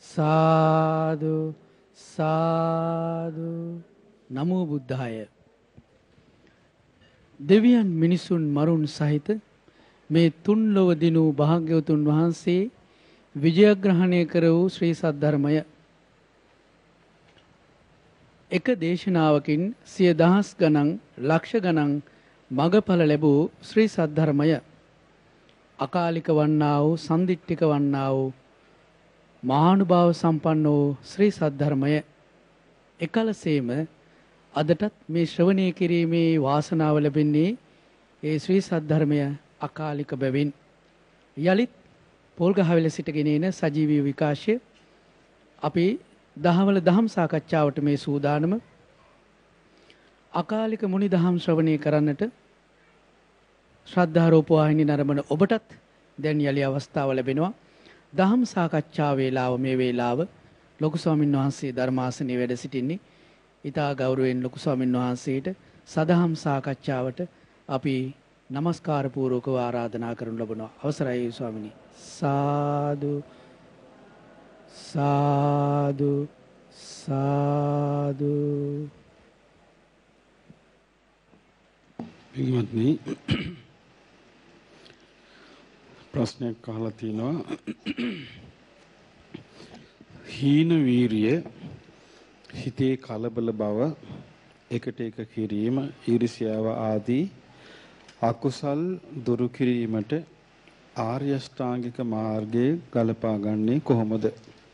සාදු සාදු නමෝ බුද්ධාය. දෙවියන් මිනිසුන් මරුන් සහිත මේ තුන් ලොව දිනූ භාග්‍යවතුන් වහන්සේ විජයග්‍රහණය කර වූ ශ්‍රී සද්ධර්මය එක දේශනාවකින් සිය දහස් ගණන් ලක්ෂ ගණන් මගඵල ලැබූ ශ්‍රී සද්ධර්මය අකාලික වන්නා වූ සන්දිට්ඨික වන්නා වූ මහානුභාව සම්පන්න වූ ශ්‍රී සද්ධර්මය එකලසේම අදටත් මේ ශ්‍රවණය කිරීමේ වාසනාව ලැබෙන්නේ ඒ ශ්‍රී සද්ධර්මය අකාලික බැවින්. යලිත් පොල්ගහවෙල සිටගෙන එන සජීවී විකාශය අපි දහවල දහම් සාකච්ඡාවට මේ සූදානම අකාලික මුනි දහම් ශ්‍රවණය කරන්නට ශ්‍රද්ධා රූප වාහිනී නරඹන ඔබටත් දැන් යලි අවස්ථාව ලැබෙනවා. දහම් සාකච්ඡා වේලාව මේ වේලාව ලොකු ස්වාමීන් වහන්සේ ධර්මාසනයේ වැඩ සිටින්නේ. ඊතා ගෞරවයෙන් ලොකු ස්වාමීන් වහන්සේට සදහම් සාකච්ඡාවට අපි নমස්කාර පූර්වකව ආරාධනා කරනු ලබනවා. අවසරයි ස්වාමිනී. සාදු සාදු සාදු. පින්වත්නි, ප්‍රශ්නයක් අහලා තිනවා. හීන වීරිය, හිතේ කලබල බව, එකට එක කිරීම, ඊර්ෂ්‍යාව ආදී අකුසල් දුරු කිරීමට ආර්ය අෂ්ටාංගික මාර්ගයේ ගලපා ගන්නේ කොහොමද?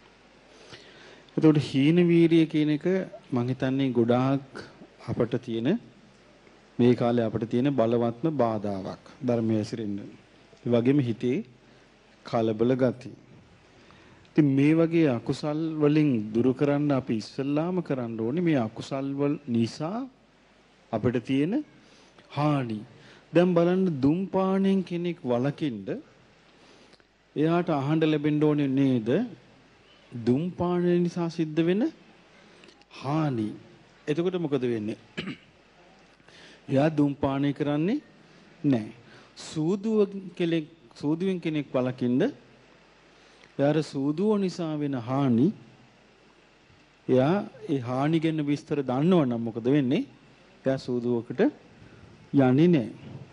එතකොට හීන වීරිය කියන එක මම හිතන්නේ ගොඩාක් අපට තියෙන මේ කාලේ අපිට තියෙන බලවත්ම බාධාවක් ධර්මයේ ඇසිරෙන්න. ඒ වගේම හිතේ කලබල ගති. ඉතින් මේ වගේ අකුසල් වලින් දුරු කරන්න අපි ඉස්සල්ලාම කරන්න ඕනේ මේ අකුසල් වල නිසා අපිට තියෙන හානි. දැන් බලන්න දුම්පාණයෙන් කෙනෙක් වළකින්න එයාට අහන්න ලැබෙන්න ඕනේ නේද? දුම්පාණය නිසා සිද්ධ වෙන හානි. එතකොට මොකද වෙන්නේ? එයා දුම්පානය කරන්නේ නැහැ. සූදුවෙන් කෙනෙක් වළකින්න එයාට සූදුව නිසා වෙන හානි එයා ඒ හානි ගැන විස්තර දන්නවනම් මොකද වෙන්නේ? එයා සූදුවකට යන්නේ නැහැ.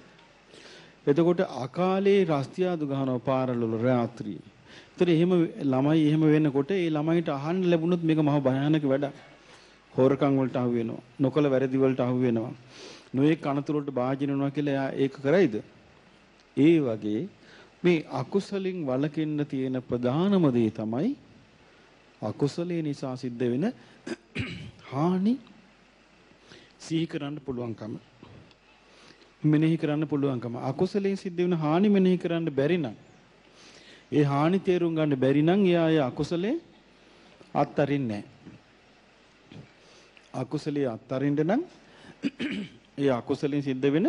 එතකොට අකාලේ රස්තියාදු ගහනවා පාරවල රාත්‍රියේ. ඒතර එහෙම ළමයි එහෙම වෙනකොට ඒ ළමයිට අහන්න ලැබුණොත් මේක මහ භයානක වැඩක්. හොරකම් වලට අහු වෙනවා. නොකල වැරදි වලට අහු වෙනවා. නොයේ කනතුරු වලට භාජන වෙනවා කියලා එයා ඒක කරයිද? ඒ වගේ මේ අකුසලින් වළකින්න තියෙන ප්‍රධානම දේ තමයි අකුසලේ නිසා සිද්ධ වෙන හානි සිහි කරන්න පුළුවන්කම. මෙනෙහි කරන්න පුළුවන්කම. අකුසලයෙන් සිද්ධ වෙන හානි මෙනෙහි කරන්න බැරි නම්, ඒ හානි තේරුම් ගන්න බැරි නම් එයා ඒ අකුසලේ අත්හරින්නේ නැහැ. අකුසලයේ අත්හරින්න නම් ඒ අකුසලෙන් සිද්ධ වෙන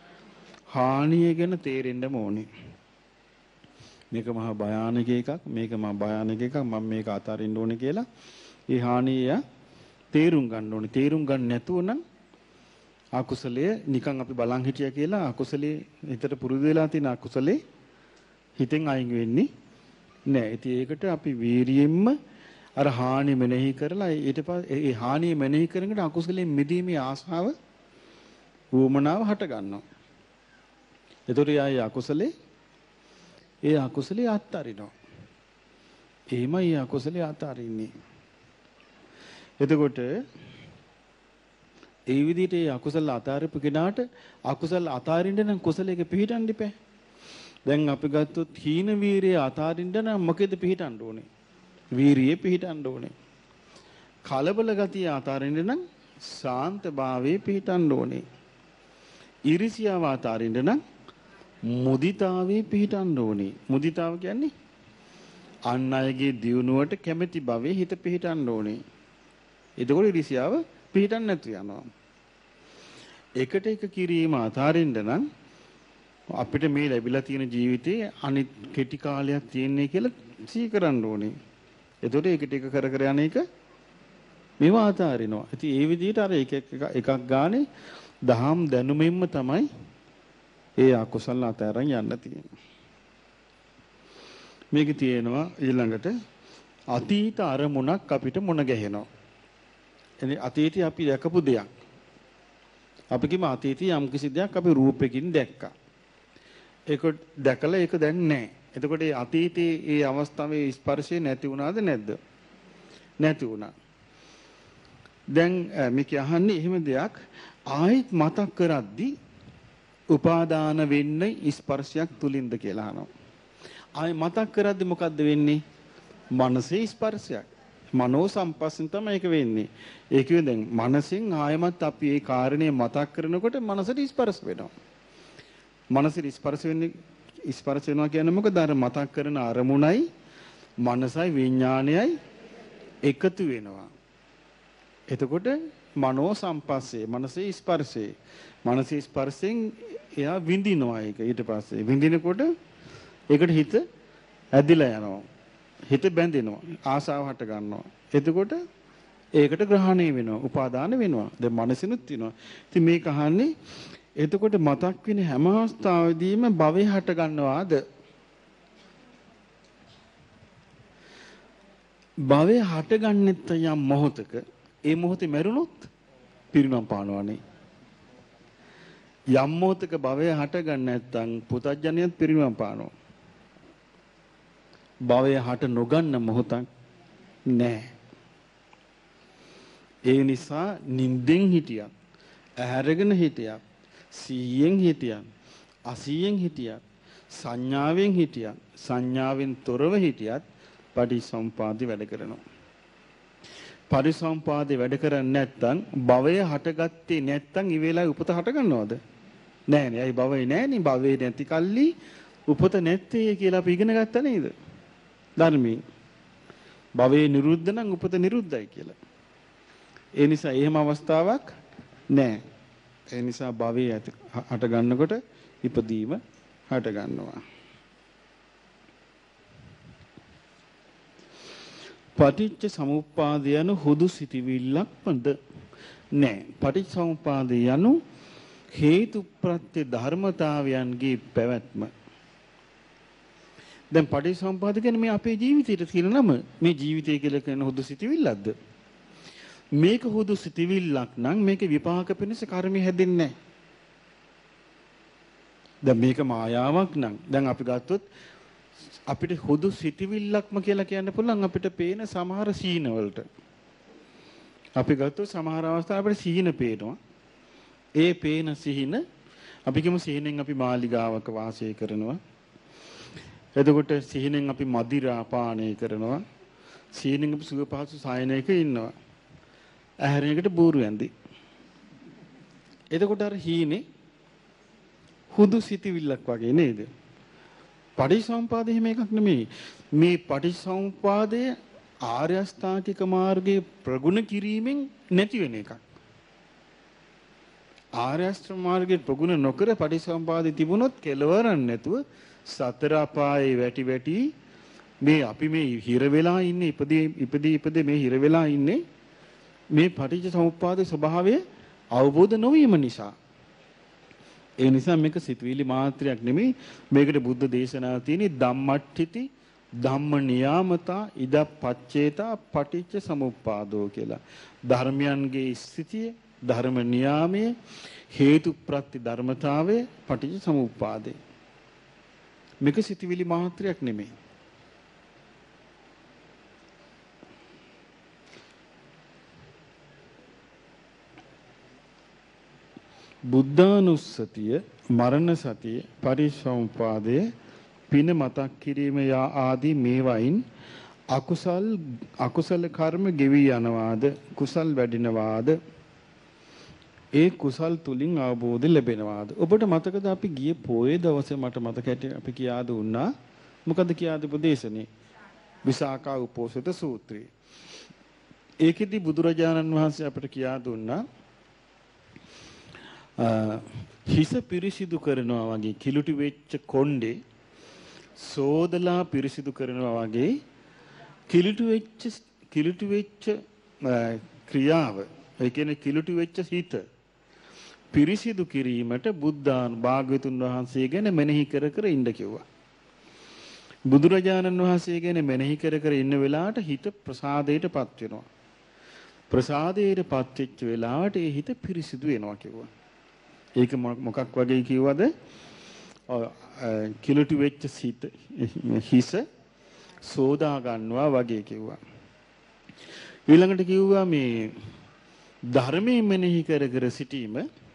හානිය ගැන තේරෙන්න ඕනේ. මේක මහා භයානක එකක්, මේක මහා භයානක එකක්, මම මේක අතාරින්න ඕනේ කියලා ඒ හානිය තේරුම් ගන්න ඕනේ. තේරුම් ගන්න නැතුව නම් අකුසලයේ නිකන් අපි බලන් හිටියා කියලා අකුසලයේ හිතට පුරුදු වෙලා තියෙන අකුසලයේ හිතෙන් අයින් වෙන්නේ නැහැ. ඉතින් ඒකට අපි වීරියෙන්ම අර හානිය මෙනෙහි කරලා ඊට පස්සේ ඒ හානිය මෙනෙහි කරගෙන අකුසලයෙන් මිදීමේ ආශාව වුමනාව හට ගන්නවා. එතකොට යායේ අකුසලේ අත්හරිනවා. එහෙමයි අකුසලේ අත්හරින්නේ. එතකොට ඒ විදිහට ඒ අකුසල අතාරපු කෙනාට අකුසල අතාරින්න නම් කුසලයක පිහිටන්න ඉපෑ. දැන් අපි ගත්තොත් හීන වීරිය අතාරින්න නම් මොකෙද පිහිටන්න ඕනේ? වීරියේ පිහිටන්න ඕනේ. කලබල ගතිය අතාරින්න නම් ශාන්ත භාවයේ පිහිටන්න ඕනේ. ඊර්ෂ්‍යාව අතාරින්න නම් මුදිතාවේ පිහිටන්න ඕනේ. මුදිතාව කියන්නේ අන් අයගේ දියුණුවට කැමැති භවයේ හිත පිහිටන්න ඕනේ. එතකොට ඊර්ෂ්‍යාව පිහිටන්න නැතු යනවා. එකට එක කිරීම අතාරින්න නම් අපිට මේ ලැබිලා තියෙන ජීවිතේ අනිත් කෙටි කාලයක් තියෙන්නේ කියලා සිහි කරන්න ඕනේ. එතකොට ඒකට එක කර කර යන එක මේවා අතාරිනවා. ඉතින් ඒ විදිහට අර එකක් ගානේ දහම් දැනුමින්ම තමයි ඒ අකුසල අතහැරන් යන්න තියෙන්නේ. මේක තියෙනවා ඊළඟට අතීත අරමුණක් අපිට මුණ ගැහෙනවා. එනේ අතීතයේ අපි දැකපු දෙයක්. අපි කිම අතීතයේ යම් කිසි දෙයක් අපි රූපෙකින් දැක්කා. ඒක දැකලා ඒක දැන් නැහැ. එතකොට මේ අතීතයේ මේ අවස්ථාවේ ස්පර්ශය නැති වුණාද නැද්ද? නැති වුණා. දැන් මේක අහන්නේ එහෙම දෙයක් ආයෙත් මතක් කරද්දී උපාදාන වෙන්නේ ස්පර්ශයක් තුලින්ද කියලා අහනවා. ආයෙ මතක් කරද්දී මොකද්ද වෙන්නේ? මනසේ ස්පර්ශයක්. මනෝ සම්පස්යෙන් තමයි ඒක වෙන්නේ. ඒ කියන්නේ දැන් මනසෙන් ආයමත් අපි ඒ කාරණේ මතක් කරනකොට මනසට ස්පර්ශ වෙනවා. මනසට ස්පර්ශ වෙනවා කියන්නේ මොකද? අර මතක් කරන අරමුණයි මනසයි විඥානයයි එකතු වෙනවා. එතකොට මනෝ සම්පස්සේ මනසේ ස්පර්ශේ. මනසේ ස්පර්ශයෙන් එයා විඳිනවා ඒක. ඊට පස්සේ විඳිනකොට ඒකට හිත ඇදිලා යනවා. හිත බැඳෙනවා. ආසාව හට ගන්නවා. එතකොට ඒකට ග්‍රහණය වෙනවා. උපාදාන වෙනවා. දැන් මනසිනුත් වෙනවා. ඉතින් මේක අහන්නේ එතකොට මතක් වෙන හැම අවස්ථාවෙදීම භවය හට ගන්නවාද? භවය හටගන්නෙත් යම් මොහොතක ඒ මොහොතේ මැරුණොත් පිරිනම් පානවනේ. යම් මොහොතක භවය හටගන්න නැත්නම් පුතඥයත් පිරිනම් පානවා. භවය හට නොගන්න මොහොතක් නැහැ. ඒ නිසා නිින්දෙන් හිටියත්, ඇහැරගෙන හිටියත්, සීයෙන් හිටියත්, අසීයෙන් හිටියත්, සංඥාවෙන් හිටියත්, සංඥාවෙන් තොරව හිටියත් පටිසම්පාදේ වැඩ කරනවා. පරිසම්පාදේ වැඩ කරන්නේ නැත්නම් භවය හටගත්තේ නැත්නම් ඊ වෙලාවේ උපත හට ගන්නවද? නෑ නේ. අයි භවය නෑනේ. භවය නැති කල්ලි උපත නැත්තේ කියලා අපි ඉගෙන ගත්තා නේද? ධර්මයේ. භවය නිරුද්ධ නම් උපත නිරුද්ධයි කියලා. ඒ නිසා එහෙම අවස්ථාවක් නෑ. ඒ නිසා භවය හට ගන්නකොට ඉපදීම හට ගන්නවා. පටිච්ච සමුප්පාදය යනු හුදු සිටිවිල්ලක්මද? නෑ. පටිච්ච සමුප්පාදය යනු හේතු ප්‍රත්‍ය ධර්මතාවයන්ගේ පැවැත්ම. දැන් පටිච්චසමුප්පාද කියන්නේ මේ අපේ ජීවිතයට තියෙන නම. මේ ජීවිතය කියලා කියන හුදු සිටිවිල්ලක්ද? මේක හුදු සිටිවිල්ලක් නම් මේක විපාක පිණිස කර්මය හැදෙන්නේ නැහැ. දැන් මේක මායාවක් නම් දැන් අපි ගත්තොත් අපිට හුදු සිටිවිල්ලක්ම කියලා කියන්න පුළුවන් අපිට පේන සමහර සීන වලට. අපි ගත්තොත් සමහර අවස්ථා අපිට සීන පේනවා. ඒ පේන සිහින අපි කියමු සිහිනෙන් අපි මාලිගාවක වාසය කරනවා. එතකොට සිහිනෙන් අපි මදිරා පානය කරනවා. සිහිනෙන් අපි සුව පහසු සායනයක ඉන්නවා. ඇහැරෙන එකට බూరు ඇඳි. එතකොට අර හීනේ හුදු සිටිවිල්ලක් වගේ නේද? පටිච්චසමුපාදය එහෙම එකක් නෙමෙයි. මේ පටිච්චසමුපාදය ආර්ය අෂ්ටාංගික මාර්ගයේ ප්‍රගුණ කිරීමෙන් නැති වෙන එකක්. ආර්ය අෂ්ටාංගික මාර්ගයේ ප්‍රගුණ නොකර පටිච්චසමුපාදය තිබුණොත් කෙලවරක් නැතුව සතර අපායේ වැටි වැටි මේ අපි මේ හිර වෙලා ඉන්නේ ඉපදී මේ හිර වෙලා ඉන්නේ මේ පටිච්චසමුපාදයේ ස්වභාවය අවබෝධ නොවීම නිසා. ඒ නිසා මේක සිතුවිලි මාත්‍රයක් නෙමෙයි. මේකට බුද්ධ දේශනාව තියෙන්නේ ධම්මට්ඨිති ධම්ම නියාමතා ඉදප්පච්චේතා පටිච්ච සමුප්පාදෝ කියලා. ධර්මයන්ගේ ස්ථිතිය, ධර්ම නියාමය, හේතු ප්‍රත්‍ය ධර්මතාවය පටිච්ච සමුප්පාදේ. මේක සිතුවිලි මාත්‍රයක් නෙමෙයි. බුද්ධානුස්සතිය, මරණ සතිය, පරිසම්පාදයේ පින මතක් කිරීම ආදී මේවායින් අකුසල කර්ම ගෙවි යනවාද කුසල් වැඩිනවාද? ඒ කුසල් තුලින් අවබෝධ ලැබෙනවාද? ඔබට මතකද අපි ගියේ පොයේ දවසේ මට මතකයි අපි කියා දුන්නා. මොකද කියා දීපු දේශනේ? විසාකා උපෝසත සූත්‍රය. ඒකෙදි බුදුරජාණන් වහන්සේ අපට කියා දුන්නා හිස පිරිසිදු කරනවා වගේ කිලුටි වෙච්ච කොණ්ඩේ සෝදලා පිරිසිදු කරනවා වගේ කිලුටි වෙච්ච ක්‍රියාව ඒ කියන්නේ කිලුටි වෙච්ච හිත පිරිසිදු කිරීමට බුද්ධාන් භාග්‍යතුන් වහන්සේ ගැන මෙනෙහි කර කර ඉන්න කිව්වා. බුදුරජාණන් වහන්සේ ගැන මෙනෙහි කර කර ඉන්න වෙලාවට හිත ප්‍රසාදයටපත් වෙනවා. ප්‍රසාදයටපත් වෙච්ච වෙලාවට ඒ හිත පිරිසිදු වෙනවා කිව්වා. ඒක මොකක් වගේ කිව්වද? කිලුටු වෙච්ච හිස සෝදා ගන්නවා වගේ කිව්වා. ඊළඟට කිව්වා මේ ධර්මයේ මෙනෙහි කර කර සිටීම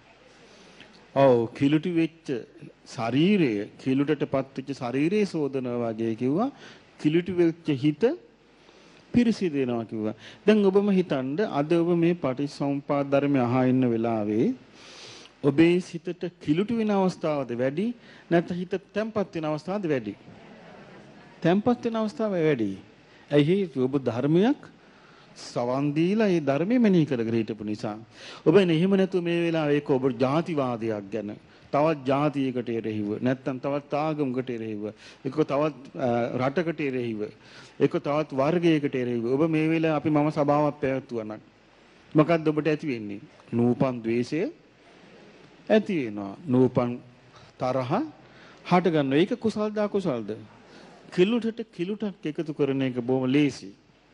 කිලුටු වෙච්ච ශරීරය කිලුටටපත් වෙච්ච ශරීරයේ සෝදනවා වගේ කිව්වා. කිලුටු වෙච්ච හිත පිරිසිදු වෙනවා කිව්වා. දැන් ඔබම හිතන්න අද ඔබ මේ පටිච්චසමුප්පාද ධර්මය අහා ඉන්න වෙලාවේ ඔබේ සිතට කිලුටු වෙන අවස්ථාවද වැඩි නැත්නම් හිත තැම්පත් වෙන අවස්ථාවද වැඩි? තැම්පත් වෙන අවස්ථාව වැඩි. ඇයි ඔබ ධර්මයක් සවන් දීලා ඒ ධර්මෙ මෙනෙහි කර කර හිටපු නිසා. ඔබ එහෙම නැතුව මේ වෙලාවේ ඒක ඔබ ජාතිවාදයක් ගැන තවත් ජාතියකට එරෙහිව නැත්නම් තවත් ආගමකට එරෙහිව ඒක තවත් රටකට එරෙහිව ඒක තවත් වර්ගයකට එරෙහිව ඔබ මේ වෙලාවේ අපි මම සභාවක් පැවැත්වුවා නම් මොකක්ද ඔබට ඇති වෙන්නේ? නූපන් ද්වේෂය ඇති වෙනවා. නූපන් තරහ හට ගන්නවා. ඒක කුසල්ද අකුසල්ද? කිලුටක් එකතු කරන එක බොහොම ලේසි.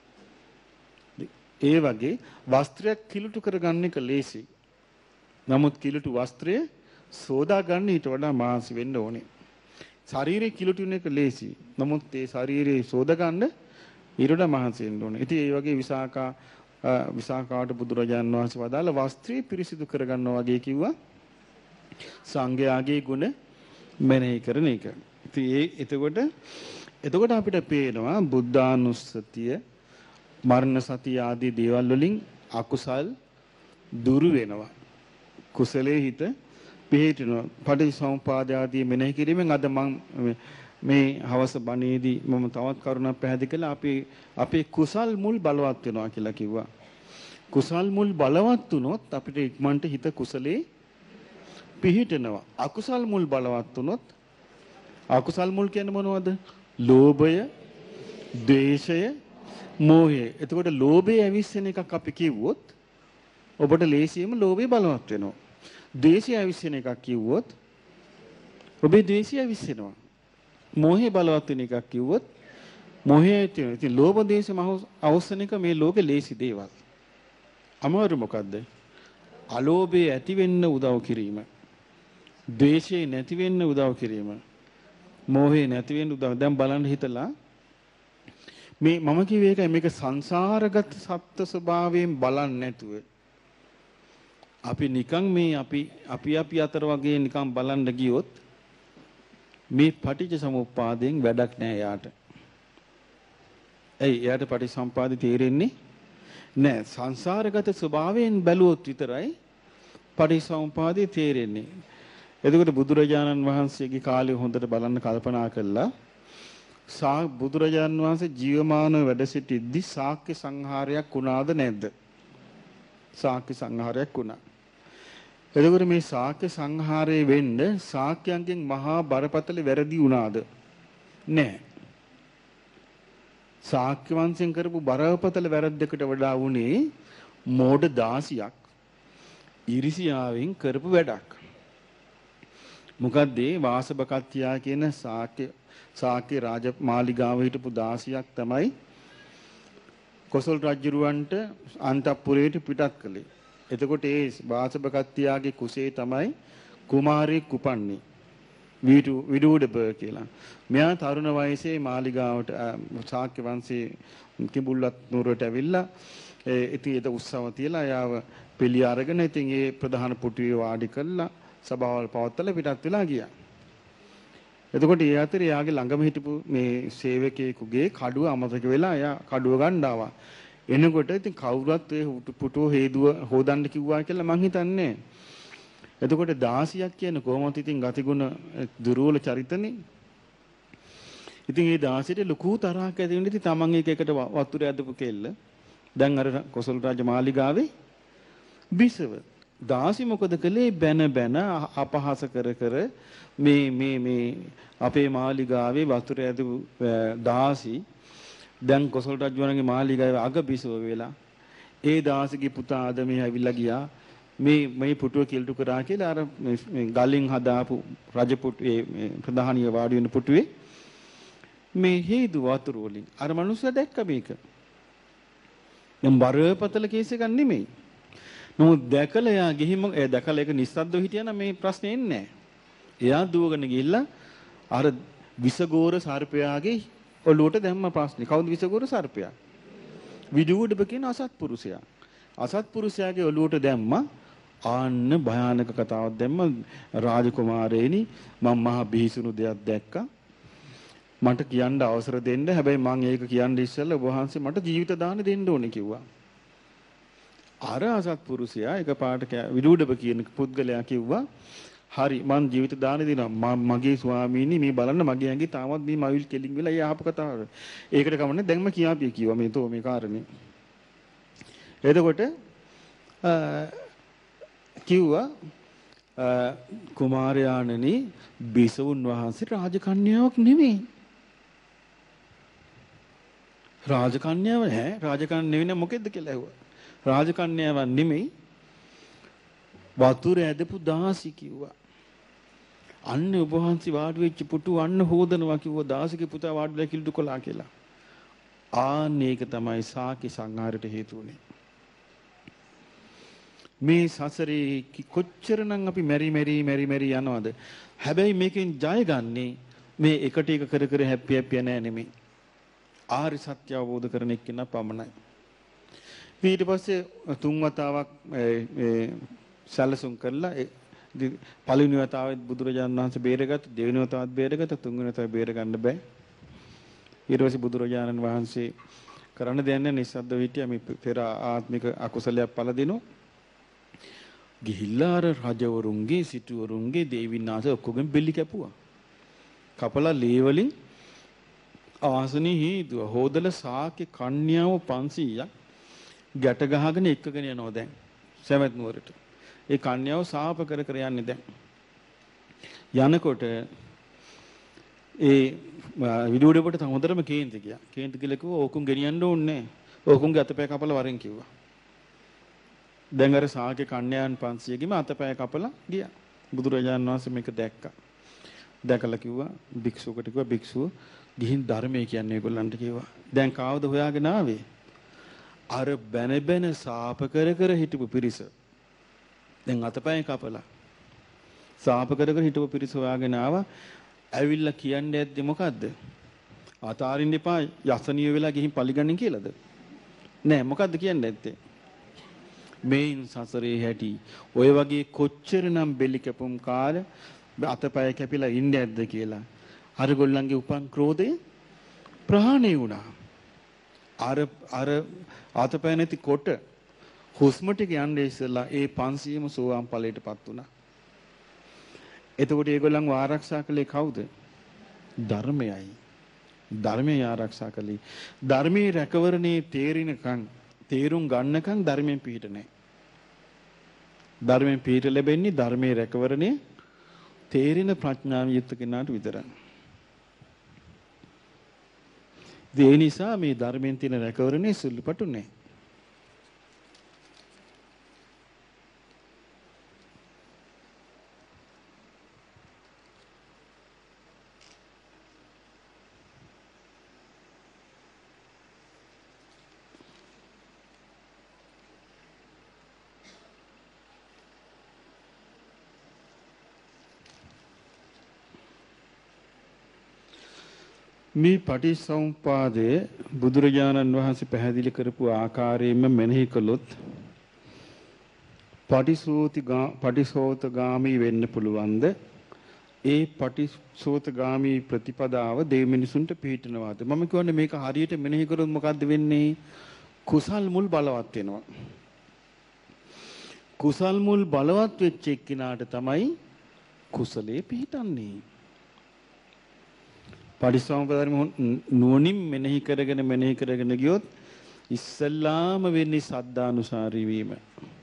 ඒ වගේ වස්ත්‍රයක් කිලුටු කරගන්න එක ලේසි. නමුත් කිලුටු වස්ත්‍රය සෝදා ගන්න ඊට වඩා මහන්සි වෙන්න ඕනේ. ශරීරේ කිලුටු වෙන එක ලේසි. නමුත් ඒ ශරීරේ සෝදා ගන්න ඊට වඩා මහන්සි වෙන්න ඕනේ. ඉතින් ඒ වගේ විසාකාට බුදුරජාණන් වහන්සේ වදාළ වස්ත්‍රය පිරිසිදු කරගන්නවා වගේ කිව්වා. සංඝයාගේ ගුණ මෙනෙහි කරන එක. ඉතින් එතකොට අපිට පේනවා බුද්ධානුස්සතිය මරණ සතිය ආදී දේවල් වලින් අකුසල් දුරු වෙනවා. කුසලයේ හිත පිහිටනවා. පටිච්චසමුපාද ආදී මෙනෙහි කිරීමෙන් අද මම මේ හවස බණේදී මම තවත් කරුණක් පැහැදිලි කළා. අපේ කුසල් මුල් බලවත් වෙනවා කියලා කිව්වා. කුසල් මුල් බලවත් වුණොත් අපිට ඉක්මනට හිත කුසලේ පිහිටනවා. අකුසල් මුල් බලවත් වුණොත් අකුසල් මුල් කියන්නේ මොනවද? ලෝභය, ද්වේෂය, මෝහය. එතකොට ලෝභය ඇවිස්සෙන එකක් අපි කිව්වොත් ඔබට ලේසියෙම ලෝභය බලවත් වෙනවා. ද්වේෂය ඇවිස්සෙන එකක් කිව්වොත් ඔබේ ද්වේෂය ඇවිස්සෙනවා. මෝහය බලවත් වෙන එකක් කිව්වොත් මෝහය ඇතිවෙනවා. ඉතින් ලෝභ ද්වේෂ අවස්සන එක මේ ලෝකේ ලේසි දේවල්. අමාරු මොකද්ද? අලෝභය ඇති වෙන්න උදව් කිරීම. ද්වේෂය නැති වෙන්න උදව් කිරීම. මෝහය නැති වෙන්න උදව්. දැන් බලන්න හිතලා මේ මම කිව්වේ ඒකයි මේක සංසාරගත සත්ත්ව ස්වභාවයෙන් බලන්නේ නැතුව අපි නිකන් මේ අපි අතර වගේ නිකන් බලන්න ගියොත් මේ පටිච්ච සමුප්පාදයෙන් වැඩක් නැහැ යාට. එයි යාට පටිච්චසමුප්පාදේ තේරෙන්නේ නැහැ. සංසාරගත ස්වභාවයෙන් බැලුවොත් විතරයි පටිච්චසමුප්පාදේ තේරෙන්නේ. එතකොට බුදුරජාණන් වහන්සේගේ කාලේ හොඳට බලන්න කල්පනා කළා බුදුරජාණන් වහන්සේ ජීවමානව වැඩ සිටිද්දි ශාක්‍ය සංහාරයක් වුණාද නැද්ද? ශාක්‍ය සංහාරයක් වුණා. එතකොට මේ ශාක්‍ය සංහාරයේ වෙන්න ශාක්‍යයන්ගෙන් මහා බරපතල වැරදි වුණාද? නැහැ. ශාක්‍ය වංශයෙන් කරපු බරපතල වැරද්දකට වඩා වුණේ මෝඩ 16ක් ඉරිසියාවෙන් කරපු වැඩක්. මොකද්ද? වාසබකත්තියා කියන ශාක්‍ය රාජමාලිගාව හිටපු 16ක් තමයි කොසල් රජුරවන්ට අන්තපුරයට පිටත් කළේ. එතකොට ඒ වාසබකත්තියාගේ කුසේ තමයි කුමාරයෙක් උපන්නේ. විදුඩබ කියලා. මෙයා තරුණ වයසේ මාලිගාවට ශාක්‍ය වංශයේ කිඹුල්වත් නුවරට ඇවිල්ලා ඉතින් ඒක උත්සව තියලා යාව පිළි අරගෙන ඉතින් ඒ ප්‍රධාන පුටුවේ වාඩි කළා සභාවල් පවත්වලා පිටත් වෙලා ගියා. එතකොට ඒ අතරේ යාගේ ළඟම හිටපු මේ සේවකයෙකුගේ කඩුව අමතක වෙලා එයා කඩුව ගන්න ආවා. එනකොට ඉතින් කවුරුත් ඒ පුටුව හේදුව හොදන්න කිව්වා කියලා මං හිතන්නේ. එතකොට 16ක් කියන්නේ කොහොමද ඉතින් ගතිගුණ දුර්වල චරිතනේ. ඉතින් ඒ 16ට ලොකු තරහක් ඇති වෙන ඉතින් තමන් එකට වතුර ඇදපු කෙල්ල දැන් අර කොසල් රාජ මාලිගාවේ බිසව 16 මොකද කළේ? බැන අපහාස කර මේ අපේ මාලිගාවේ වතුර ඇදපු 16 දැන් කොසල් රජුණන්ගේ මාලිගාවේ අග බිසව වෙලා ඒ 16ගේ පුතා අද මේ ඇවිල්ලා ගියා මේ පුටුව කිල්ටු කරා කියලා අර ගලින් හදාපු රජ පුටුවේ ප්‍රධානිය වාඩි වෙන පුටුවේ මේ හේතු වතුර වලින්. අර මනුස්සයා දැක්ක මේක. නම් බරපතල කේස් එකක් නෙමෙයි. නමුත් දැකලා එයා ගිහින් දැකලා ඒක නිස්සද්දව හිටියනම් මේ ප්‍රශ්නේ එන්නේ නැහැ. එයා දුවගෙන ගිහිල්ලා අර විසගෝර සර්පයාගේ ඔළුවට දැම්ම ප්‍රශ්නේ. කවුද විසගෝර සර්පයා? විදුඩබ කියන අසත්පුරුෂයා. අසත්පුරුෂයාගේ ඔළුවට දැම්මා. ආන්න භයානක කතාවක් දැම්ම. රාජකුමාරේනි මම මහා බිහිසුණු දෙයක් දැක්කා. මට කියන්න අවසර දෙන්න. හැබැයි මම ඒක කියන්න ඉස්සෙල්ලා ඔබ වහන්සේ මට ජීවිත දාන දෙන්න ඕනේ කිව්වා. අර අසත්පුරුෂයා එකපාරට විදුඩබ කියන පුද්ගලයා කිව්වා හරි මං ජීවිත දාන දෙනවා මගේ ස්වාමීනි මේ බලන්න මගේ ඇඟේ තාමත් මේ මවිල් කෙලින් වෙලා ඒ ආපු කතාව. ඒකට කමන්නේ දැන් මම කියාපිය කිව්වා මේ තෝ මේ කාරණේ. එතකොට කිව්වා කුමාරයාණනි බිසවුන් වහන්සේ රාජකන්‍යාවක් නෙමෙයි. රාජකන්‍යාව නෑ රාජකන්‍යාව නෙවෙයි මොකෙද්ද කියලා ඇහුවා. රාජකන්‍යාවක් නෙමෙයි වතුර ඇදපු දාසි කිව්වා. අන්න ඔබ වහන්සේ වාඩි වෙච්ච පුටු අන්න හොදනවා කිව්වා දාසිගේ පුතා වාඩි වෙලා කිල්ඩු කොලා කියලා. ආන්න ඒක තමයි සාකි සංහාරයට හේතු වුනේ. මේ සසරේ කොච්චරනම් අපි මෙරි යනවද? හැබැයි මේකෙන් ජය ගන්නේ මේ එකට එක කර කර හැප්පිය නෑ නෙමෙයි. ආරි සත්‍ය අවබෝධ කරන එක්කෙනා පමණයි. ඊට පස්සේ තුන් වතාවක් සැලසුම් කරලා පළවෙනි වතාවෙත් බුදුරජාණන් වහන්සේ බේරගත්ත, දෙවෙනි වතාවත් බේරගත්ත, තුන්වෙනි වතාව බේර ගන්න බෑ. ඊට පස්සේ බුදුරජාණන් වහන්සේ කරන්න දෙන්නේ නිස්සද්දව හිටියා මේ පෙර ආත්මික අකුසලයක් පළ දිනු. ගිහිල්ලා අර රජවරුන්ගේ, සිටුවරුන්ගේ, දේවින්නාසේ ඔක්කොගෙන් බෙල්ලි කැපුවා. කපලා ලේ වලින් ආසනෙ හීදුවා. හොදලා සාකේ කන්‍යාව 500ක් ගැට ගහගෙන එක්කගෙන යනවා දැන් සවැත් නුවරට. ඒ කන්‍යාව සාප කර කර යන්නේ දැන්. යනකොට ඒ විදුඩේකට හොඳටම කේන්ති ගියා. කේන්ති කියලා කිව්වා ඕකුන් ගෙනියන්න ඕනේ නැහැ. ඕකුන්ගේ අතපය කපලා වරෙන් කිව්වා. දැන් අර සාකේ කන්‍යායන් 500ගෙම අතපය කපලා ගියා. බුදුරජාණන් වහන්සේ මේක දැක්කා. දැකලා කිව්වා භික්ෂුවකට කිව්වා භික්ෂුව ගිහින් ධර්මය කියන්නේ ඒගොල්ලන්ට කිව්වා. දැන් කාවද හොයාගෙන ආවේ? අර බැන සාප කර කර හිටපු පිරිස. දැන් අතපය කපලා සාප කර කර හිටපු පිරිස හොයාගෙන ආවා. ඇවිල්ලා කියන්නේ ඇද්දි මොකද්ද? අතාරින්න එපා යසනිය වෙලා ගිහින් පලිගන්නේ කියලාද? නෑ මොකද්ද කියන්නේ නැත්තේ? මේන් සසරේ හැටි ඔය වගේ කොච්චරනම් බෙලි කැපුම් කාල අතපය කැපිලා ඉන්නේ ඇද්ද කියලා. අර ගොල්ලන්ගේ උපන් ක්‍රෝධය ප්‍රහාණය වුණා. අර අතපය නැති කොට හුස්ම ටික යන්නේ ඉස්සලා ඒ 500ම සෝවාන් ඵලයටපත් වුණා. එතකොට ඒගොල්ලන්ව ආරක්ෂා කළේ කවුද? ධර්මයයි. ධර්මය ආරක්ෂා කළේ. ධර්මයේ රැකවරණේ තේරුම් ගන්නකම් ධර්මයෙන් පිහිට නැහැ. ධර්මයෙන් පිහිට ලැබෙන්නේ ධර්මයේ රැකවරණේ තේරින ප්‍රඥාව යුක්ත කෙනාට විතරයි. ඒ නිසා මේ ධර්මයෙන් තියෙන රැකවරණේ සුළුපටු නැහැ. මේ පටිච්චසමුප්පාදයේ බුදුරජාණන් වහන්සේ පැහැදිලි කරපු ආකාරයෙන්ම මෙනෙහි කළොත් පටිසෝතගාමී වෙන්න පුළුවන්ද? ඒ පටිසෝතගාමී ප්‍රතිපදාව දෙවි මිනිසුන්ට පිළිටනවාද? මම කියන්නේ මේක හරියට මෙනෙහි කරොත් මොකද්ද වෙන්නේ? කුසල් මුල් බලවත් වෙනවා. කුසල් මුල් බලවත් වෙච්ච එක්කිනාට තමයි කුසලයේ පිහිටන්නේ. පටිච්චසමුප්පාදයෙන් නුවණින් මෙනෙහි කරගෙන ගියොත් ඉස්සල්ලාම වෙන්නේ සද්ධානුසාරී වීම.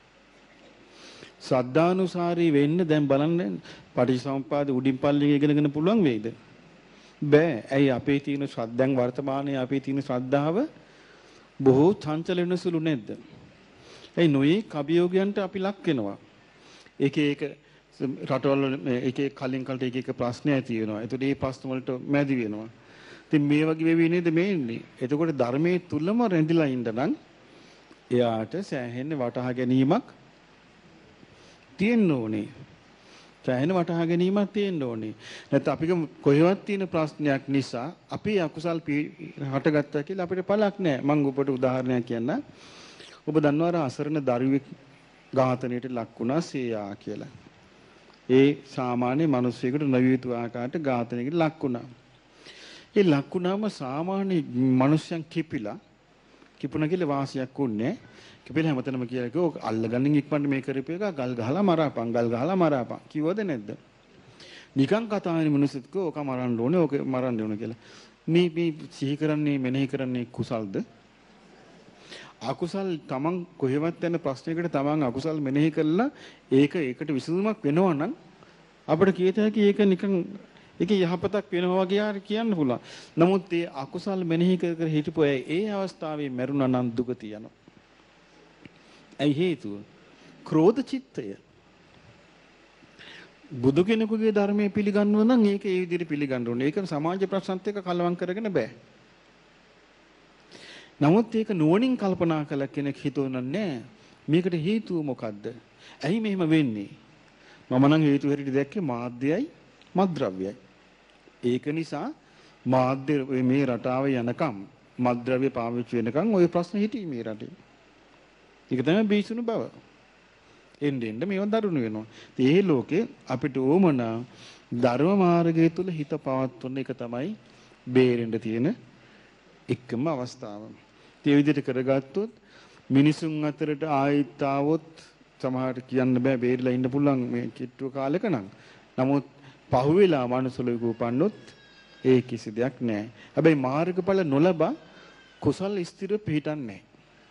සද්ධානුසාරී වෙන්න දැන් බලන්න පටිච්චසමුප්පාද උඩින් පල්ලෙන් ඉගෙනගෙන පුළුවන් වෙයිද? බෑ. ඇයි අපේ තියෙන ශ්‍රද්ධාන් වර්තමානයේ අපේ තියෙන ශ්‍රද්ධාව බොහෝ චංචල වෙන සුළු නැද්ද? ඒ නොයේ කබියෝගයන්ට අපි ලක් වෙනවා. එක රටවල එක කලින් කලට එක ප්‍රශ්න ඇති වෙනවා. ඒතකොට මේ ප්‍රශ්න වලට මැදි වෙනවා. ඉතින් මේ වගේ වෙවි නේද මේ ඉන්නේ. එතකොට ධර්මයේ තුලම රැඳිලා ඉන්න නම් එයාට සෑහෙන වටහා ගැනීමක් තියෙන්න ඕනේ. සෑහෙන වටහා ගැනීමක් තියෙන්න ඕනේ. නැත්නම් අපිට කොහෙවත් තියෙන ප්‍රශ්නයක් නිසා අපි අකුසල් හටගත්තා කියලා අපිට පළක් නැහැ. මම ඔබට උදාහරණයක් කියන්න. ඔබ දන්නවා අසරණ දරුවෙක් ඝාතනයට ලක් වුණා සේයා කියලා. ඒ සාමාන්‍ය මිනිස්සුෙකුට නොවිය යුතු ආකාරයට ඝාතනයකට ලක් වුණා. ඒ ලක් වුණාම සාමාන්‍ය මිනිස්යන් කිපුණා කියලා වාසියක් උන්නේ. කිපෙලා හැමතැනම කියලා කිව්ව අල්ලගන්නින් ඉක්මනට මේ කරපු එක ගල් ගහලා මරාපන් කිව්වද නැද්ද? නිකන් කතා වෙන මිනිස්සුත් කෝ ඔක මරන්න ඕනේ කියලා. මේ සිහි කරන්නේ මෙනෙහි කරන්නේ කුසල්ද? අකුසල් තමන් කොහෙවත් යන ප්‍රශ්නයකට තමන් අකුසල් මෙනෙහි කළා ඒකට විසඳුමක් වෙනවා නම් අපිට කියත හැකි ඒක නිකන් ඒක යහපතක් වෙනවා වගේ කියන්න පුළුවන්. නමුත් ඒ අකුසල් මෙනෙහි කර හිටපු ඒ අවස්ථාවේ මරුණා නම් දුගතිය යනවා. ඇයි හේතුව? ක්‍රෝධ චිත්තය. බුදු කෙනෙකුගේ ධර්මයේ පිළිගන්නවා නම් ඒක ඒ විදිහට පිළිගන්න ඕනේ. ඒක සමාජ ප්‍රශ්නත් එක්ක කලවම් කරගෙන බෑ. නමුත් ඒක නුවණින් කල්පනා කළ කෙනෙක් හිතුවනන්නේ මේකට හේතුව මොකද්ද? ඇයි මෙහෙම වෙන්නේ? මම නම් හේතු හැටියට දැක්කේ මාධ්‍යයයි මත්ද්‍රව්‍යයයි. ඒක නිසා මාධ්‍ය මේ රටාව යනකම් මත්ද්‍රව්‍ය පාවිච්චි වෙනකම් ওই ප්‍රශ්න හිටියේ මේ රටේ. ඒක තමයි බීසුණු බව. එන්න මේව දරුණු වෙනවා. ඒ ලෝකේ අපිට ඕමන ධර්ම මාර්ගය තුල හිත පවත්වන එක තමයි බේරෙන්න තියෙන එකම අවස්ථාව. ඒ විදිහට කරගත්තොත් මිනිසුන් අතරට ආයිත් ආවොත් සමහරට කියන්න බෑ බේරිලා ඉන්න පුළුවන් මේ කිට්ටුව කාලෙක නම්. නමුත් පහුවෙලා මනුස්සලෙක උපන්නොත් ඒ කිසි දෙයක් නෑ. හැබැයි මාර්ගඵල නොලබා කුසල ස්ථිර පිහිටන්නේ නෑ.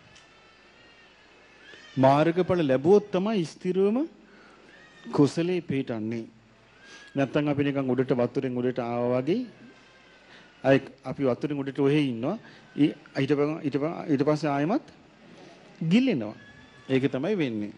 මාර්ගඵල ලැබුවොත් තමයි ස්ථිරවම කුසලේ පිහිටන්නේ. නැත්තම් අපි නිකන් උඩට වතුරෙන් උඩට ආවා වගේ අපි වතුරෙන් උඩට ඔහෙ ඉන්නවා. ඊට පස්සේ ආයෙමත් ගිලෙනවා. ඒක තමයි වෙන්නේ.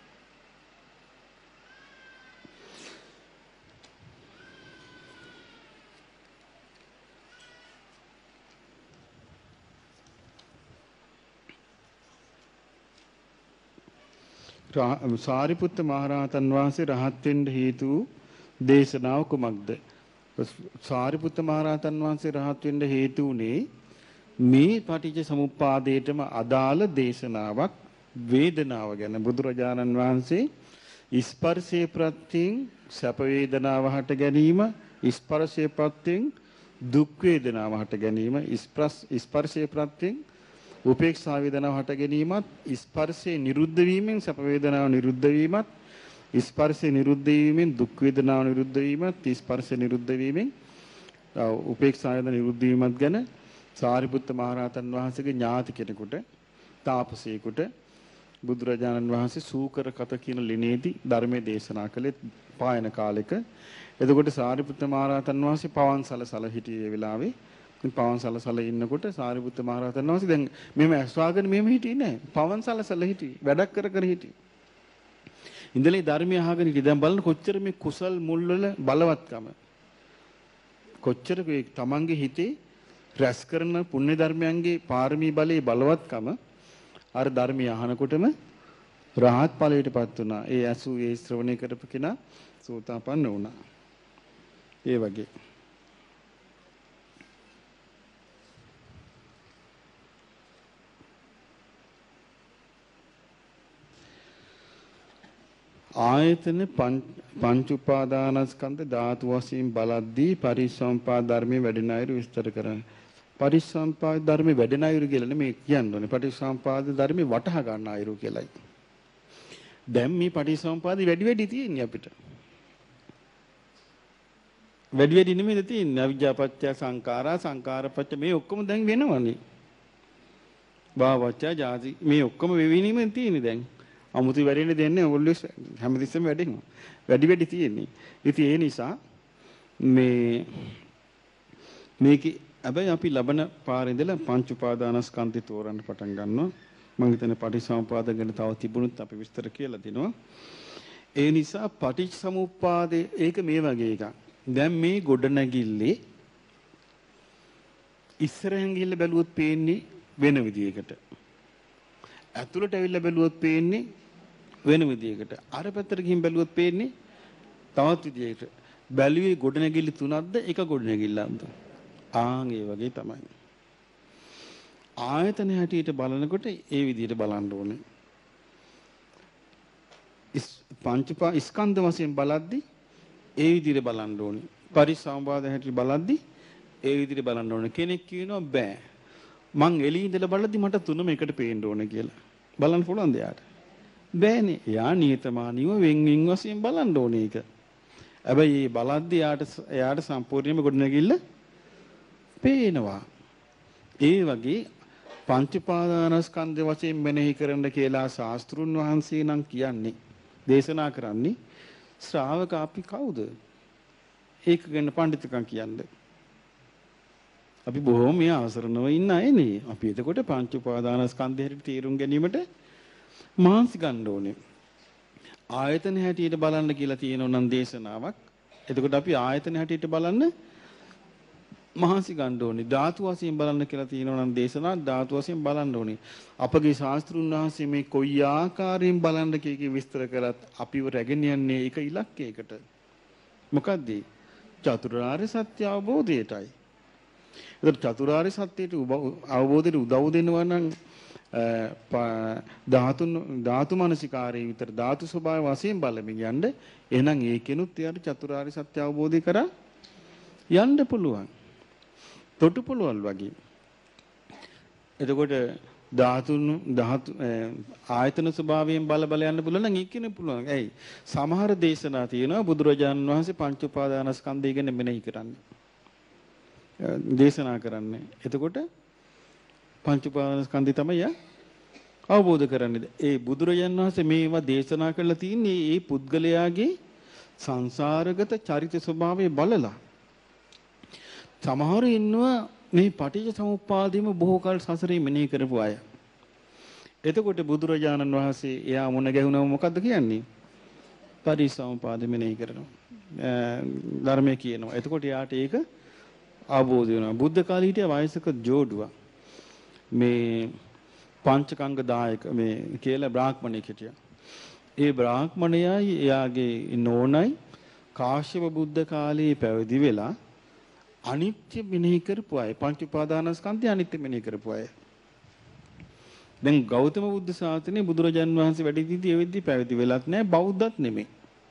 සාරිපුත්ත මහරහතන් වහන්සේ රහත් වෙන්න හේතු දේශනාව කුමක්ද? සාරිපුත්ත මහරහතන් වහන්සේ රහත් වෙන්න හේතු උනේ මේ පටිච්ච සමුප්පාදයටම අදාළ දේශනාවක් වේදනාව ගැන. බුදුරජාණන් වහන්සේ ස්පර්ශයේ ප්‍රත්‍යයෙන් සැප වේදනාව හට ගැනීම, ස්පර්ශයේ ප්‍රත්‍යයෙන් දුක් වේදනාව හට ගැනීම, ස්පර්ශයේ ප්‍රත්‍යයෙන් උපේක්ෂා වේදනාව හට ගැනීමත්, ස්පර්ශයේ නිරුද්ධ වීමෙන් සැප වේදනාව නිරුද්ධ වීමත්, ස්පර්ශයේ නිරුද්ධ වීමෙන් දුක් වේදනාව නිරුද්ධ වීමත්, ස්පර්ශයේ නිරුද්ධ වීමෙන් උපේක්ෂා වේදනාව නිරුද්ධ වීමත් ගැන සාරිපුත්ත මහරහතන් වහන්සේගේ ඥාති කෙනෙකුට තාපසයෙකුට බුදුරජාණන් වහන්සේ සූකර කත කියන ලිනේදී ධර්මයේ දේශනා කළේ පායන කාලෙක. එතකොට සාරිපුත්ත මහරහතන් වහන්සේ පවන් සලසල හිටියේ වෙලාවේ පවන් සලසල ඉන්නකොට සාරිපුත්ත මහරහතන් වහන්සේ දැන් මෙහෙම ඇස්වාගෙන මෙහෙම හිටියේ නෑ. පවන් සලසල හිටියේ. වැඩක් කර හිටියේ. ඉඳලේ ධර්මය අහගෙන හිටියේ. දැන් බලන්න කොච්චර මේ කුසල් මුල් වල බලවත්කම. කොච්චර මේ තමන්ගේ හිතේ රැස් කරන පුණ්‍ය ධර්මයන්ගේ පාරමී බලයේ බලවත්කම අර ධර්මය අහනකොටම රහත් ඵලයටපත් වුණා. ඒ ඇසු ඒ ශ්‍රවණය කරපු කෙනා සෝතාපන්න වුණා. ඒ වගේ ආයතන පංච උපාදානස්කන්ධ ධාතු වශයෙන් බලද්දී පරිසම්පාද ධර්මයේ වැඩෙන අයුරු විස්තර කරන්න. පරිසම්පාද ධර්මයේ වැඩෙන අයුරු කියලා නෙමෙයි කියන්නේ. පරිසම්පාද ධර්මයේ වටහා ගන්න අයුරු කියලායි. දැන් මේ පරිසම්පාද වැඩි තියෙන්නේ අපිට. වැඩි නෙමෙයි තියෙන්නේ. අවිජ්ජාපච්චය සංඛාරා සංඛාරපච්ච මේ ඔක්කොම දැන් වෙනවනේ. භවච්චය ජාති මේ ඔක්කොම වෙවිනීම තියෙන්නේ දැන්. අමුතු වැඩෙන්නේ දෙන්නේ ඔල්ලස් හැමතිස්සෙම වැඩෙනවා. වැඩි තියෙන්නේ. ඉතින් ඒ නිසා මේකේ හැබැයි අපි ලබන පාරේ ඉඳලා පංච උපාදානස්කන්ධය තෝරන්න පටන් ගන්නවා. මම හිතන්නේ පටිච්චසමුප්පාද ගැන තව තිබුණොත් අපි විස්තර කියලා දෙනවා. ඒ නිසා පටිච්චසමුප්පාදේ ඒක මේ වගේ එකක්. දැන් මේ ගොඩනැගිල්ලේ ඉස්සරහෙන් ගිහිල්ලා බැලුවොත් පේන්නේ වෙන විදියකට. ඇතුළට ඇවිල්ලා බැලුවොත් පේන්නේ වෙන විදියකට. අර පැත්තට ගිහින් බැලුවොත් පේන්නේ තවත් විදියකට. බැලුවේ ගොඩනැගිලි තුනක්ද එක ගොඩනැගිල්ලක්ද? ආන් ඒ වගේ තමයි. ආයතන හැටියට බලනකොට ඒ විදියට බලන්න ඕනේ. පංචපා ස්කන්ධ වශයෙන් බලද්දි ඒ විදියට බලන්න ඕනේ. පරිසම්පාද හැටියට බලද්දි ඒ විදියට බලන්න ඕනේ. කෙනෙක් කියනවා බෑ. මං එළිය ඉඳලා බලද්දි මට තුනම එකට පේන්න ඕනේ කියලා. බලන්න පුළුවන්ද යාට? බෑනේ. යා නියතමානීව වෙන් වෙන් වශයෙන් බලන්න ඕනේ ඒක. හැබැයි මේ බලද්දි යාට සම්පූර්ණයෙන්ම ගොඩනැගිල්ල පේනවා. ඒ වගේ පංච පාදානස්කන්ධ වශයෙන් මෙනෙහි කරන්න කියලා ශාස්ත්‍රුන් වහන්සේ නම් කියන්නේ දේශනා කරන්නේ ශ්‍රාවක අපි කවුද? ඒක ගැන පඬිතුකම් කියන්නේ. අපි බොහොම මේ අවසරණව ඉන්න අයනේ. අපි එතකොට පංච උපාදානස්කන්ධය හැටියට තේරුම් ගැනීමට මානසික ගන්න ඕනේ. ආයතන හැටියට බලන්න කියලා තියෙනවා නම් දේශනාවක්. එතකොට අපි ආයතන හැටියට බලන්න මහන්සි ගන්න ඕනේ. ධාතු වශයෙන් බලන්න කියලා තියෙනවා නම් දේශනාවක් ධාතු වශයෙන් බලන්න ඕනේ. අපගේ ශාස්ත්‍රුන් වහන්සේ මේ කොයි ආකාරයෙන් බලන්න කීකී විස්තර කළත් අපිව රැගෙන යන්නේ ඒක ඉලක්කයකට. මොකද්ද? චතුරාර්ය සත්‍ය අවබෝධයටයි. ඒතර චතුරාර්ය සත්‍යයට අවබෝධයට උදව් දෙනවා නම් ධාතු මනසිකාරයේ විතර ධාතු ස්වභාවය වශයෙන් බලමින් යන්න එහෙනම් ඒකෙනුත් එයාට චතුරාර්ය සත්‍ය අවබෝධය කරා යන්න පුළුවන්. තොටුපළවල් වගේ. එතකොට ධාතු ආයතන ස්වභාවයෙන් බල යන්න පුළුවන් නම් ඒකෙනේ පුළුවන්. ඇයි? සමහර දේශනා තියෙනවා බුදුරජාණන් වහන්සේ පංච උපාදානස්කන්ධය ගැන මෙනෙහි කරන්නේ. දේශනා කරන්නේ. එතකොට පංච උපාදානස්කන්ධය තමයි අවබෝධ කරන්නේ. ඒ බුදුරජාණන් වහන්සේ මේවා දේශනා කරලා තින්නේ ඒ පුද්ගලයාගේ සංසාරගත චරිත ස්වභාවය බලලා. සමහර ඉන්නවා මේ පටිච්ච සමුප්පාදෙම බොහෝ කල සසරේ මෙනෙහි කරපු අය. එතකොට බුදුරජාණන් වහන්සේ එයා මුණ ගැහුණම මොකද්ද කියන්නේ? පටිච්චසමුපාදෙ මෙනෙහි කරනවා. ධර්මයේ කියනවා. එතකොට එයාට ඒක අවබෝධ වෙනවා. බුද්ධ කාලේ හිටිය වයසක ජෝඩුවා. මේ පංචකංග දායක මේ කියලා බ්‍රාහ්මණෙක් හිටියා. ඒ බ්‍රාහ්මණයයි එයාගේ නෝනයි කාශ්‍යප බුද්ධ කාලේ පැවිදි වෙලා අනිත්‍ය මෙනෙහි කරපු අය. පංච උපාදානස්කන්ධය අනිත්‍ය මෙනෙහි කරපු අය. දැන් ගෞතම බුද්ධ ශාසනයේ බුදුරජාන් වහන්සේ වැඩ සිටි එවෙද්දි පැවිදි වෙලත් නැහැ, බෞද්ධත් නෙමෙයි.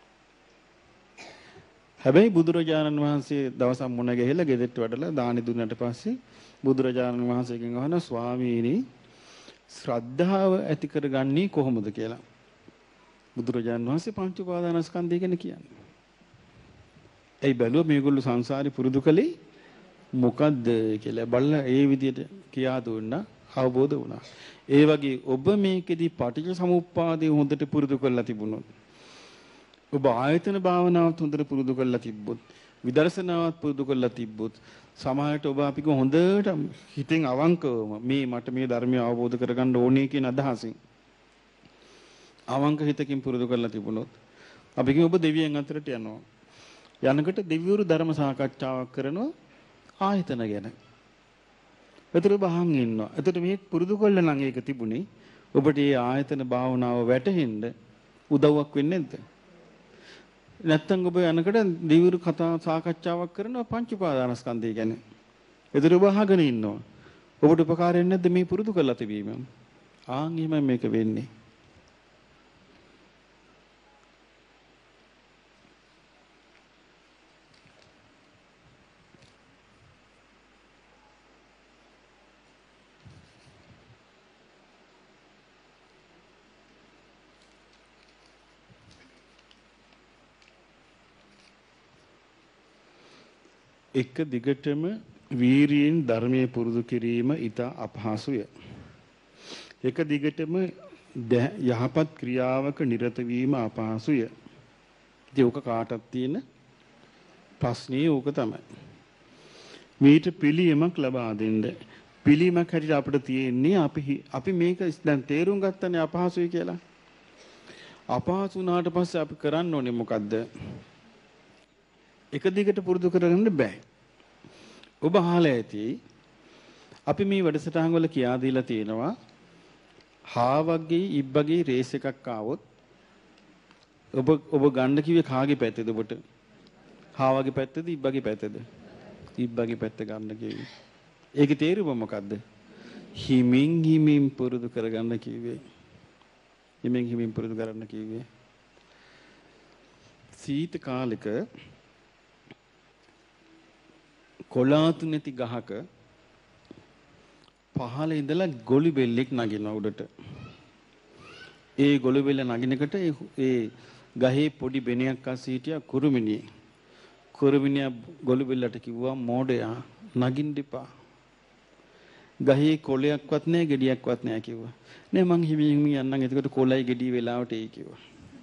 හැබැයි බුදුරජාණන් වහන්සේ දවසක් මුණ ගැහිලා ගෙදරට වැඩලා දානි දුන්නට පස්සේ බුදුරජාණන් වහන්සේගෙන් අහනවා ස්වාමීනි ශ්‍රද්ධාව ඇති කරගන්නේ කොහොමද කියලා. බුදුරජාණන් වහන්සේ පංච උපාදානස්කන්ධය ගැන කියන්නේ. ඒ බැලුවා මේගොල්ලෝ සංසාරේ පුරුදු කළේ මොකද්ද කියලා බලලා ඒ විදිහට කියා දුන්නා, අවබෝධ වුණා. ඒ වගේ ඔබ මේකෙදි පටිච්ච සමුප්පාදේ හොඳට පුරුදු කරලා තිබුණොත්, ඔබ ආයතන භාවනාවත් හොඳට පුරුදු කරලා තිබ්බොත්, විදර්ශනාවත් පුරුදු කරලා තිබ්බොත්, සමාහයට ඔබ අපික හොඳට හිතෙන් අවංකවම මේ මට මේ ධර්මය අවබෝධ කරගන්න ඕනේ කියන අදහසින් අවංක හිතකින් පුරුදු කරලා තිබුණොත් අපික ඔබ දෙවියන් අතරට යනවා. යනකොට දෙවිවරු ධර්ම සාකච්ඡාවක් කරනවා ආයතන ගැන. ඒතර බහන් ඉන්නවා. ඒතර මේ පුරුදු කළා නම් ඒක තිබුණේ ඔබට මේ ආයතන භාවනාව වැටහෙන්න උදව්වක් වෙන්නේ නැද්ද? නැත්තම් ඔබ යනකොට දෙවිවරු කතා සාකච්ඡාවක් කරනවා පංච උපාදානස්කන්ධය ගැන. ඒතර ඔබ අහගෙන ඉන්නවා. ඔබට උපකාරයක් නැද්ද මේ පුරුදු කරලා තිබීම? ආන් එහෙම මේක වෙන්නේ. එක දිගටම වීරියෙන් ධර්මයේ පුරුදු කිරීම ඊට අපහසුය. එක දිගටම යහපත් ක්‍රියාවක නිරත වීම අපහසුය. ඒක කාටත් තියෙන ප්‍රශ්නේ ඕක තමයි. මේට පිළියමක් ලබා දෙන්න. පිළියමක් හැටියට අපිට තියෙන්නේ අපි මේක දැන් තේරුම් ගත්තනේ අපහසුයි කියලා. අපහසු වුණාට පස්සේ අපි කරන්න ඕනේ මොකද්ද? එක දිගට පුරුදු කරගන්න බෑ. ඔබ අහලා ඇති අපි මේ වැඩසටහන් වල කියා දීලා තියෙනවා හාවගේ ඉබ්බගේ රේස් එකක් ආවොත් ඔබ ගන්න කිව්වේ කාගේ පැත්තේද ඔබට? හාවගේ පැත්තේද ඉබ්බගේ පැත්තේද? ඉබ්බගේ පැත්ත ගන්න කිව්වේ. ඒකේ තේරුම මොකද්ද? හිමින් හිමින් පුරුදු කරගන්න කිව්වේ. හිමින් හිමින් පුරුදු කරන්න කිව්වේ. සීත කාලෙක කොලාතු නැති ගහක පහළ ඉඳලා ගොළු බෙල්ලෙක් නගිනවා උඩට. ඒ ගොළු බෙල්ල නගිනකොට ඒ ගහේ පොඩි බෙනයක් අස්සේ හිටියා කුරුමිනිය. කුරුමිනියා ගොළු බෙල්ලට කිව්වා මෝඩයා නගින්න එපා. ගහේ කොළයක්වත් නැහැ ගෙඩියක්වත් නැහැ කිව්වා. නෑ මං හිමින් හිමින් යන්නම් එතකොට කොළයි ගෙඩිය වෙලාවට එයි කිව්වා.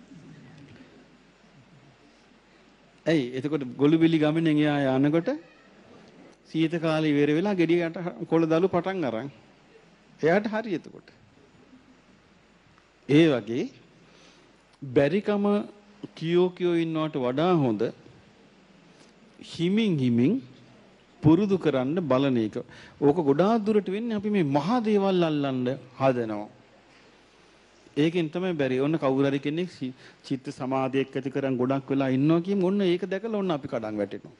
ඇයි එතකොට ගොළු බෙලි ගමෙන් එයා යනකොට සීත කාලේ ඉවර වෙලා ගෙඩියට කොළ දළු පටන් අරන් එයාට හරි එතකොට. ඒ වගේ බැරිකම කියෝ ඉන්නවට වඩා හොඳ හිමින් හිමින් පුරුදු කරන්න බලන එක. ඕක ගොඩාක් දුරට වෙන්නේ අපි මේ මහා දේවල් අල්ලන්න හදනවා. ඒකෙන් තමයි බැරි. ඔන්න කවුරු හරි කෙනෙක් චිත්ත සමාධියක් ඇති කරන් ගොඩක් වෙලා ඉන්නවා කියමු. ඔන්න ඒක දැකලා ඔන්න අපි කඩන් වැටෙනවා.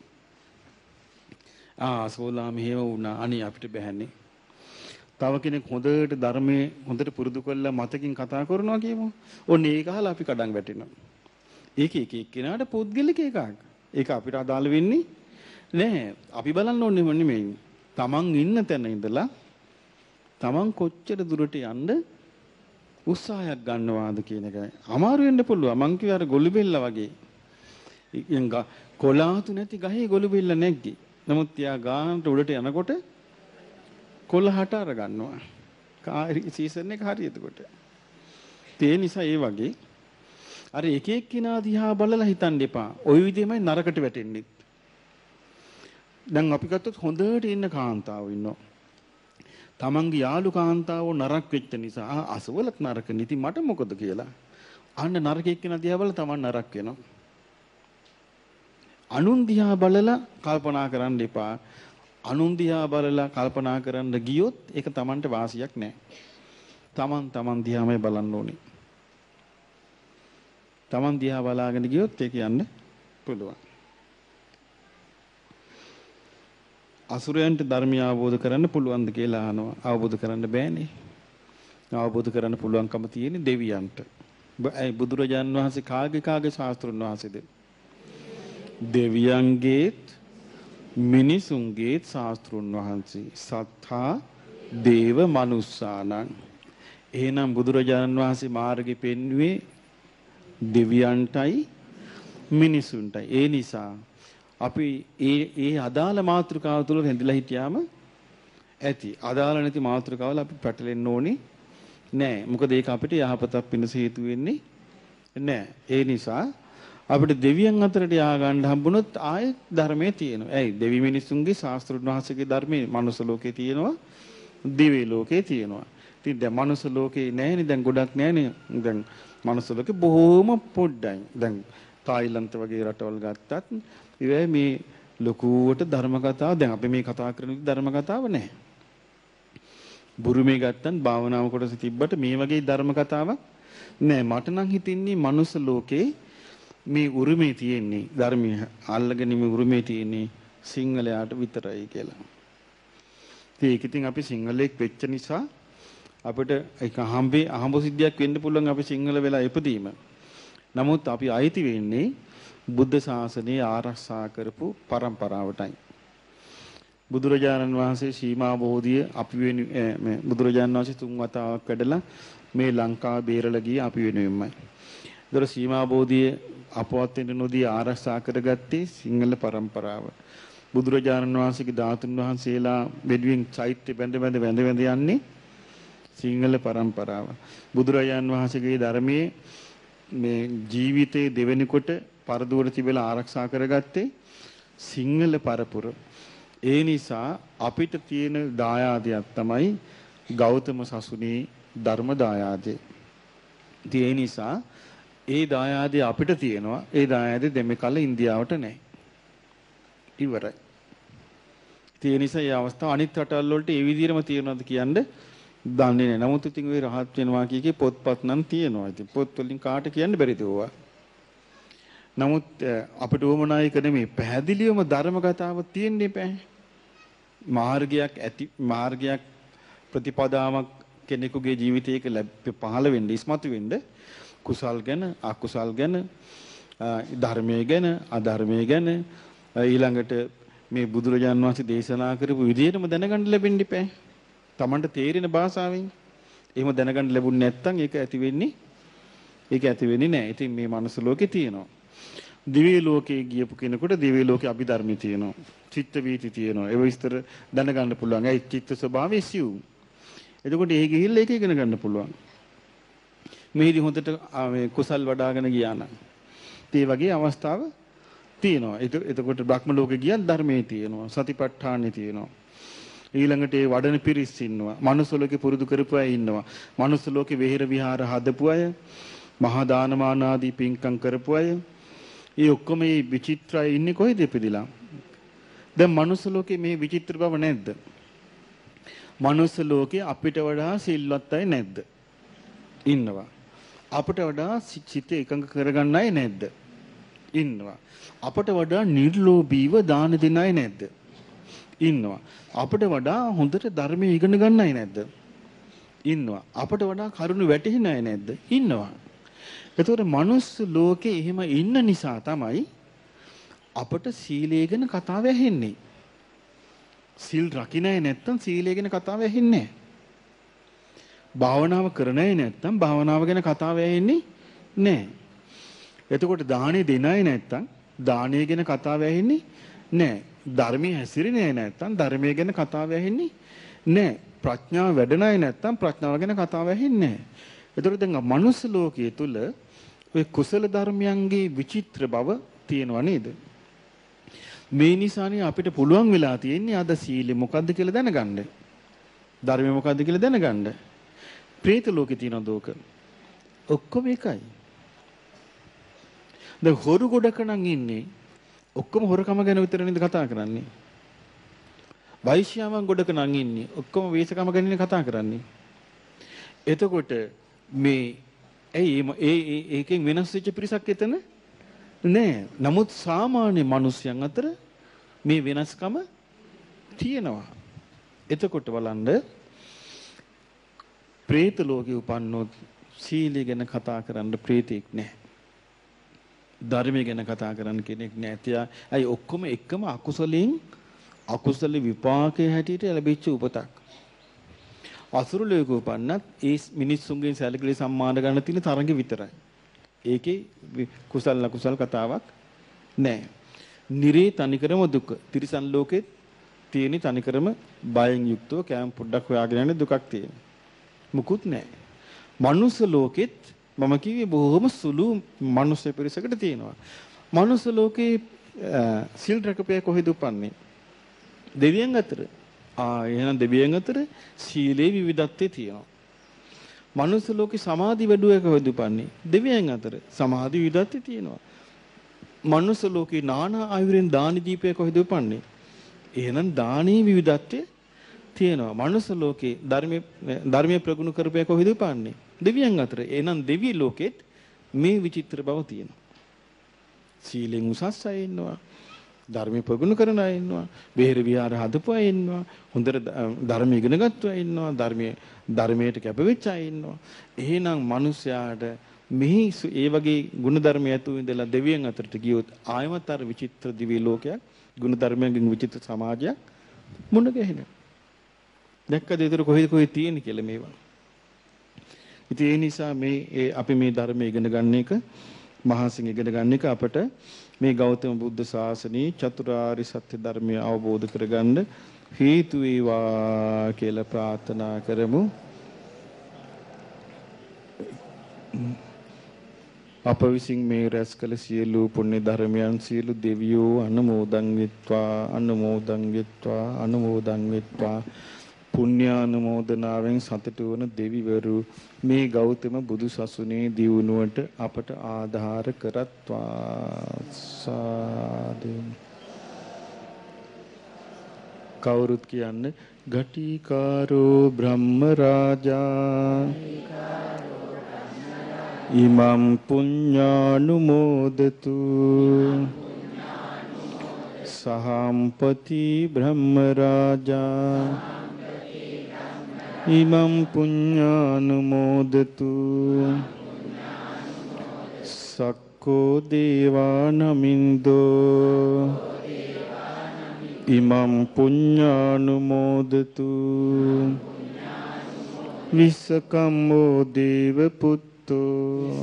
සෝලා මෙහෙම වුණා. අනේ අපිට බෑනේ. තව කෙනෙක් හොඳට ධර්මයේ හොඳට පුරුදු කරලා මතකින් කතා කරනවා කියමු. ඔන්න ඒක අහලා අපි කඩන් වැටෙනවා. ඒක එක එක්කෙනාට පුද්ගලික එකක්. ඒක අපිට අදාළ වෙන්නේ නෑ. අපි බලන්න ඕනේ නෙමෙයි. තමන් ඉන්න තැන ඉඳලා තමන් කොච්චර දුරට යන්න උත්සාහයක් ගන්නවාද කියන එකයි. අමාරු වෙන්න පුළුවන්. මං කිව්වා අර ගොළු බෙල්ල වගේ. කොලාතු නැති ගහේ ගොළු බෙල්ල නැග්ගේ. නමුත් යා ගානට උඩට යනකොට කොළ හට අර ගන්නවා. සීසන් එක හරි එතකොට. ඒ නිසා ඒ වගේ අර එක එක්කිනා දිහා බලලා හිතන්න එපා. ওই විදිහමයි නරකට වැටෙන්නේ. දැන් අපි ගත්තොත් හොඳට ඉන්න කාන්තාවෝ ඉන්නවා. තමන්ගේ යාළු කාන්තාවෝ නරක වෙච්ච නිසා අසවලත් නරක නිති මට මොකද කියලා. අන්න නරක එක්කිනා දිහා බලලා තමන් නරක වෙනවා. අනුන් දිහා බලලා කල්පනා කරන්න එපා. අනුන් දිහා බලලා කල්පනා කරන්න ගියොත් ඒක තමන්ට වාසියක් නෑ. තමන් දිහාමයි බලන්න ඕනේ. තමන් දිහා බලාගෙන ගියොත් ඒක යන්න පුළුවන්. අසුරයන්ට ධර්මය අවබෝධ කරන්න පුළුවන්ද කියලා අහනවා. අවබෝධ කරන්න බෑනේ. අවබෝධ කරන්න පුළුවන්කම තියෙන්නේ දෙවියන්ට. බුදුරජාන් වහන්සේ කාගේ ශාස්ත්‍රුන් වහන්සේද? දෙවියන්ගේත් මිනිසුන්ගේත් ශාස්ත්‍රුන් වහන්සේ. සත්තා දේව මනුස්සානං. එහෙනම් බුදුරජාණන් වහන්සේ මාර්ගෙ පෙන්වුවේ දෙවියන්ටයි මිනිසුන්ටයි. ඒ නිසා අපි ඒ අදාළ මාතෘකාව තුළ රැඳිලා හිටියාම ඇති. අදාළ නැති මාතෘකාවල අපි පැටලෙන්න ඕනේ නෑ. මොකද ඒක අපිට යහපතක් පිණිස හේතු වෙන්නේ නෑ. ඒ නිසා අපිට දෙවියන් අතරට යා ගන්න හම්බුනොත් ආයෙත් ධර්මයේ තියෙනවා. ඇයි? දෙවි මිනිසුන්ගේ ශාස්ත්‍රුන් වහන්සේගේ ධර්මයේ මනුස්ස ලෝකේ තියෙනවා, දිව්‍ය ලෝකේ තියෙනවා. ඉතින් දැන් මනුස්ස ලෝකේ නෑනේ, දැන් ගොඩක් නෑනේ. දැන් මනුස්ස ලෝකේ බොහෝම පොඩ්ඩයි. දැන් තායිලන්ත වගේ රටවල් ගත්තත් ඉතින් මේ ලොකුවට ධර්ම කතාව දැන් අපි මේ කතා කරන ධර්ම කතාව නැහැ. බුරුමේ ගත්තන් භාවනාව කොටස තිබ්බට මේ වගේ ධර්ම කතාවක් නැහැ. මට නම් හිතෙන්නේ මනුස්ස ලෝකේ මේ උරුමේ තියෙන්නේ ධර්මයේ අල්ලගෙන මේ උරුමේ තියෙන්නේ සිංහලයාට විතරයි කියලා. ඒක ඉතින් අපි සිංහලෙක් වෙච්ච නිසා අපිට ඒක අහඹ සිද්ධියක් වෙන්න පුළුවන් අපි සිංහල වෙලා ඉපදීම. නමුත් අපි අයිති වෙන්නේ බුද්ධ ශාසනය ආරක්ෂා කරපු පරම්පරාවටයි. බුදුරජාණන් වහන්සේ සීමා බෝධිය අපි වෙනුවෙන් බුදුරජාණන් වහන්සේ 3 වතාවක් වැඩලා මේ ලංකාව බේරලා ගියේ අපි වෙනුවෙන්මයි. ඒතර සීමා බෝධිය අපවත් වෙන්න නොදී ආරක්ෂා කරගත්තේ සිංහල පරම්පරාව. බුදුරජාණන් වහන්සේගේ ධාතුන් වහන්සේලා වෙනුවෙන් චෛත්‍ය බැඳ යන්නේ සිංහල පරම්පරාව. බුදුරජාණන් වහන්සේගේ ධර්මයේ මේ ජීවිතේ දෙවෙනි කොට පරදුවර තිබෙලා ආරක්ෂා කරගත්තේ සිංහල පරපුර. ඒ නිසා අපිට තියෙන දායාදයක් තමයි ගෞතම සසුනේ ධර්ම දායාදේ. ඒ නිසා ඒ දායාදේ අපිට තියෙනවා. ඒ දායාදේ දෙමෙකල ඉන්දියාවට නැහැ. ඉවරයි. ඒ නිසා මේ අවස්ථාව අනිත් රටවල් වලට ඒ විදිහටම තියෙනවද කියන්නේ දන්නේ නැහැ. නමුත් ඉතින් ওই රහත් වෙනවා කියකේ පොත්පත් නම් තියෙනවා. ඉතින් පොත් වලින් කාට කියන්න බැරිද ඕවා. නමුත් අපිට උවමනායක නෙමෙයි පැහැදිලිවම ධර්ම කතාව තියෙන්නේ නැහැ. මාර්ගයක් ප්‍රතිපදාවක් කෙනෙකුගේ ජීවිතයක පහළ වෙන්න ඉස්මතු වෙන්න කුසල් ගැන අකුසල් ගැන ධර්මයේ ගැන අධර්මයේ ගැන ඊළඟට මේ බුදුරජාන් වහන්සේ දේශනා කරපු විදිහටම දැනගන්න ලැබෙන්න ඉපෑ. Tamanට තේරෙන භාෂාවෙන් එහෙම දැනගන්න ලැබුණ නැත්නම් ඒක ඇති වෙන්නේ නැහැ. ඉතින් මේ මනුස්ස ලෝකේ තියෙනවා. දිව්‍ය ලෝකේ ගියපු කෙනෙකුට දිව්‍ය ලෝකේ අභිධර්මී තියෙනවා. චිත්ත වීති තියෙනවා. ඒ විස්තර දැනගන්න පුළුවන්. ඒ චිත්ත ස්වභාවය සිව්. එතකොට ඒ ගිහිල්ලා ඒක ඉගෙන ගන්න පුළුවන්. මේදි හොඳට මේ කුසල් වඩ아가න ගියා නම් ඒ වගේ අවස්ථාව තියෙනවා. එතකොට බ්‍රහ්ම ලෝකේ ගියත් ධර්මයේ තියෙනවා. සතිපට්ඨානෙ තියෙනවා. ඊළඟට ඒ වඩන පිරිස් ඉන්නවා. මනුස්ස ලෝකේ පුරුදු කරපු අය ඉන්නවා. මනුස්ස ලෝකේ විහෙර විහාර හදපු අය, මහා දානමාන ආදී පින්කම් කරපු අය. ඒ ඔක්කොම මේ විචිත්‍රය ඉන්නේ කොහෙද ඉපදිලා? දැන් මනුස්ස ලෝකේ මේ විචිත්‍ර බව නැද්ද? මනුස්ස ලෝකේ අපිට වඩා සිල්වත් අය නැද්ද? ඉන්නවා. අපිට වඩා සිත එකඟ කරගන්න අය නැද්ද? ඉන්නවා. අපට වඩා නිර්ලෝභීව දාන දෙන අය නැද්ද? ඉන්නවා. අපට වඩා හොඳට ධර්මයේ ඉගෙන ගන්න අය නැද්ද? ඉන්නවා. අපට වඩා කරුණු වැටහෙන අය නැද්ද? ඉන්නවා. ඒතකොට මනුස්ස ලෝකේ එහෙම ඉන්න නිසා තමයි අපට සීලය ගැන කතාව ඇහෙන්නේ. සිල් රකින්න නැත්නම් සීලය ගැන කතාව ඇහෙන්නේ නැහැ. භාවනාව කරන්නේ නැත්නම් භාවනාව ගැන කතාව ඇහෙන්නේ නැහැ. එතකොට දානෙ දෙනයි නැත්නම් දානය ගැන කතාව ඇහෙන්නේ නැහැ. ධර්මයේ හැසිරෙන්නේ නැත්නම් ධර්මයේ ගැන කතාව ඇහෙන්නේ නැහැ. ප්‍රඥාව වැඩනයි නැත්නම් ප්‍රඥාව ගැන කතාව ඇහෙන්නේ නැහැ. එතකොට දැන් මනුස්ස ලෝකයේ තුල ඔය කුසල ධර්මයන්ගේ විචිත්‍ර බව තියෙනවා නේද? මේ නිසානේ අපිට පුළුවන් වෙලා තියෙන්නේ අද සීලෙ මොකද්ද කියලා දැනගන්න. ධර්මය මොකද්ද කියලා දැනගන්න. ප්‍රේත ලෝකේ තියෙන දෝක ඔක්කොම එකයි. දැන් හොරු ගොඩක නම් ඉන්නේ ඔක්කොම හොරකම ගැන විතරනේ කතා කරන්නේ. වෛශ්‍යාවන් ගොඩක නම් ඉන්නේ ඔක්කොම වේශකම ගැන කතා කරන්නේ. එතකොට මේ ඒකෙන් වෙනස් වෙච්ච පිරිසක් එතන නෑ. නමුත් සාමාන්‍ය මිනිස්යන් අතර මේ වෙනස්කම තියෙනවා. එතකොට බලන්න പ്രേත ලෝකේ උපන්නොත් සීලය ගැන කතා කරන්න ප්‍රේතෙක් නැහැ. ධර්මය ගැන කතා කරන්න කෙනෙක් නැහැ. ඇයි ඔක්කොම එකම අකුසල විපාකයේ හැටියට ලැබිච්ච උපතක්. අසුරු ලෝකෙ උපන්නත් ඒ මිනිස්සුන්ගෙන් සැලකිලි සම්මාන ගන්න තියෙන තරඟ විතරයි. ඒකේ කුසල අකුසල කතාවක් නැහැ. නිරේ තනිකරම දුක. තිරිසන් ලෝකෙත් තියෙන තනිකරම බයෙන් යුක්තව කෑම පොඩ්ඩක් හොයාගෙන යන දුකක් තියෙනවා. මුකුත් නැහැ. මනුස්ස ලෝකෙත් මම කිව්වේ බොහොම සුළු මනුස්ස පිරිසකට තියෙනවා. මනුස්ස ලෝකේ සිල් රැකපෑ කොහෙද උපන්නේ? දෙවියන් අතර. එහෙනම් දෙවියන් අතර සීලේ විවිධත්වයේ තියෙනවා. මනුස්ස ලෝකේ සමාධි වැඩුවේ කොහෙද උපන්නේ? දෙවියන් අතර. සමාධි විවිධත්වයේ තියෙනවා. මනුස්ස ලෝකේ නානා ආයුරෙන් දාන දීපේ කොහෙද උපන්නේ? එහෙනම් දානී විවිධත්වයේ තියෙනවා. මනුස්ස ලෝකේ ධර්මයේ ප්‍රගුණ කරපෑ කොහෙද උපන්නේ? දෙවියන් අතර. එහෙනම් දෙවි ලෝකෙත් මේ විචිත්‍ර බව තියෙනවා. සීලෙන් උසස් අය ඉන්නවා. ධර්මයේ ප්‍රගුණ කරන අය ඉන්නවා. බෙහෙර විහාර හදපු අය ඉන්නවා. හොඳට ධර්ම ඉගෙන ගත්ත අය ඉන්නවා. ධර්මයට කැපවෙච්ච අය ඉන්නවා. එහෙනම් මිනිස්යාට මේ ඒ වගේ ගුණ ධර්ම ඇතු ඉඳලා දෙවියන් අතරට ගියොත් ආයමත් අර විචිත්‍ර දිවි ලෝකයක් ගුණ ධර්මයෙන් විචිත්‍ර සමාජයක් මුණ ගැහෙනවා. දැක්කද ඒතර කොහෙද තියෙන්නේ කියලා මේවා. ඉතින් ඒ නිසා අපි මේ ධර්මය ඉගෙන ගන්න එක මහසින් ඉගෙන ගන්න එක අපට මේ ගෞතම බුද්ධ ශාසනයේ චතුරාර්ය සත්‍ය ධර්මය අවබෝධ කරගන්න හේතු වේවා කියලා ප්‍රාර්ථනා කරමු. අප විසින් මේ රැස් කළ සියලු පුණ්‍ය ධර්මයන් සියලු දෙවියෝ අනුමෝදන් වෙත්වා පුණ්‍යානුමෝදනාවෙන් සතුටු වන දෙවිවරු මේ ගෞතම බුදු සසුනේ දියුණුවට අපට ආධාර කරත්වා. සාදු. කවුරුත් කියන්නේ ගටිකාරෝ බ්‍රහ්ම රාජා ඉමම් පුඤ්ඤානුමෝදතු සහම්පති බ්‍රහ්ම රාජා ඉමම් පුඤ්ඤානුමෝදතු සක්කෝ දේවානමින්දෝ ඉමම් පුඤ්ඤානුමෝදතු විස්සකම්මෝ දේව පුත්තෝ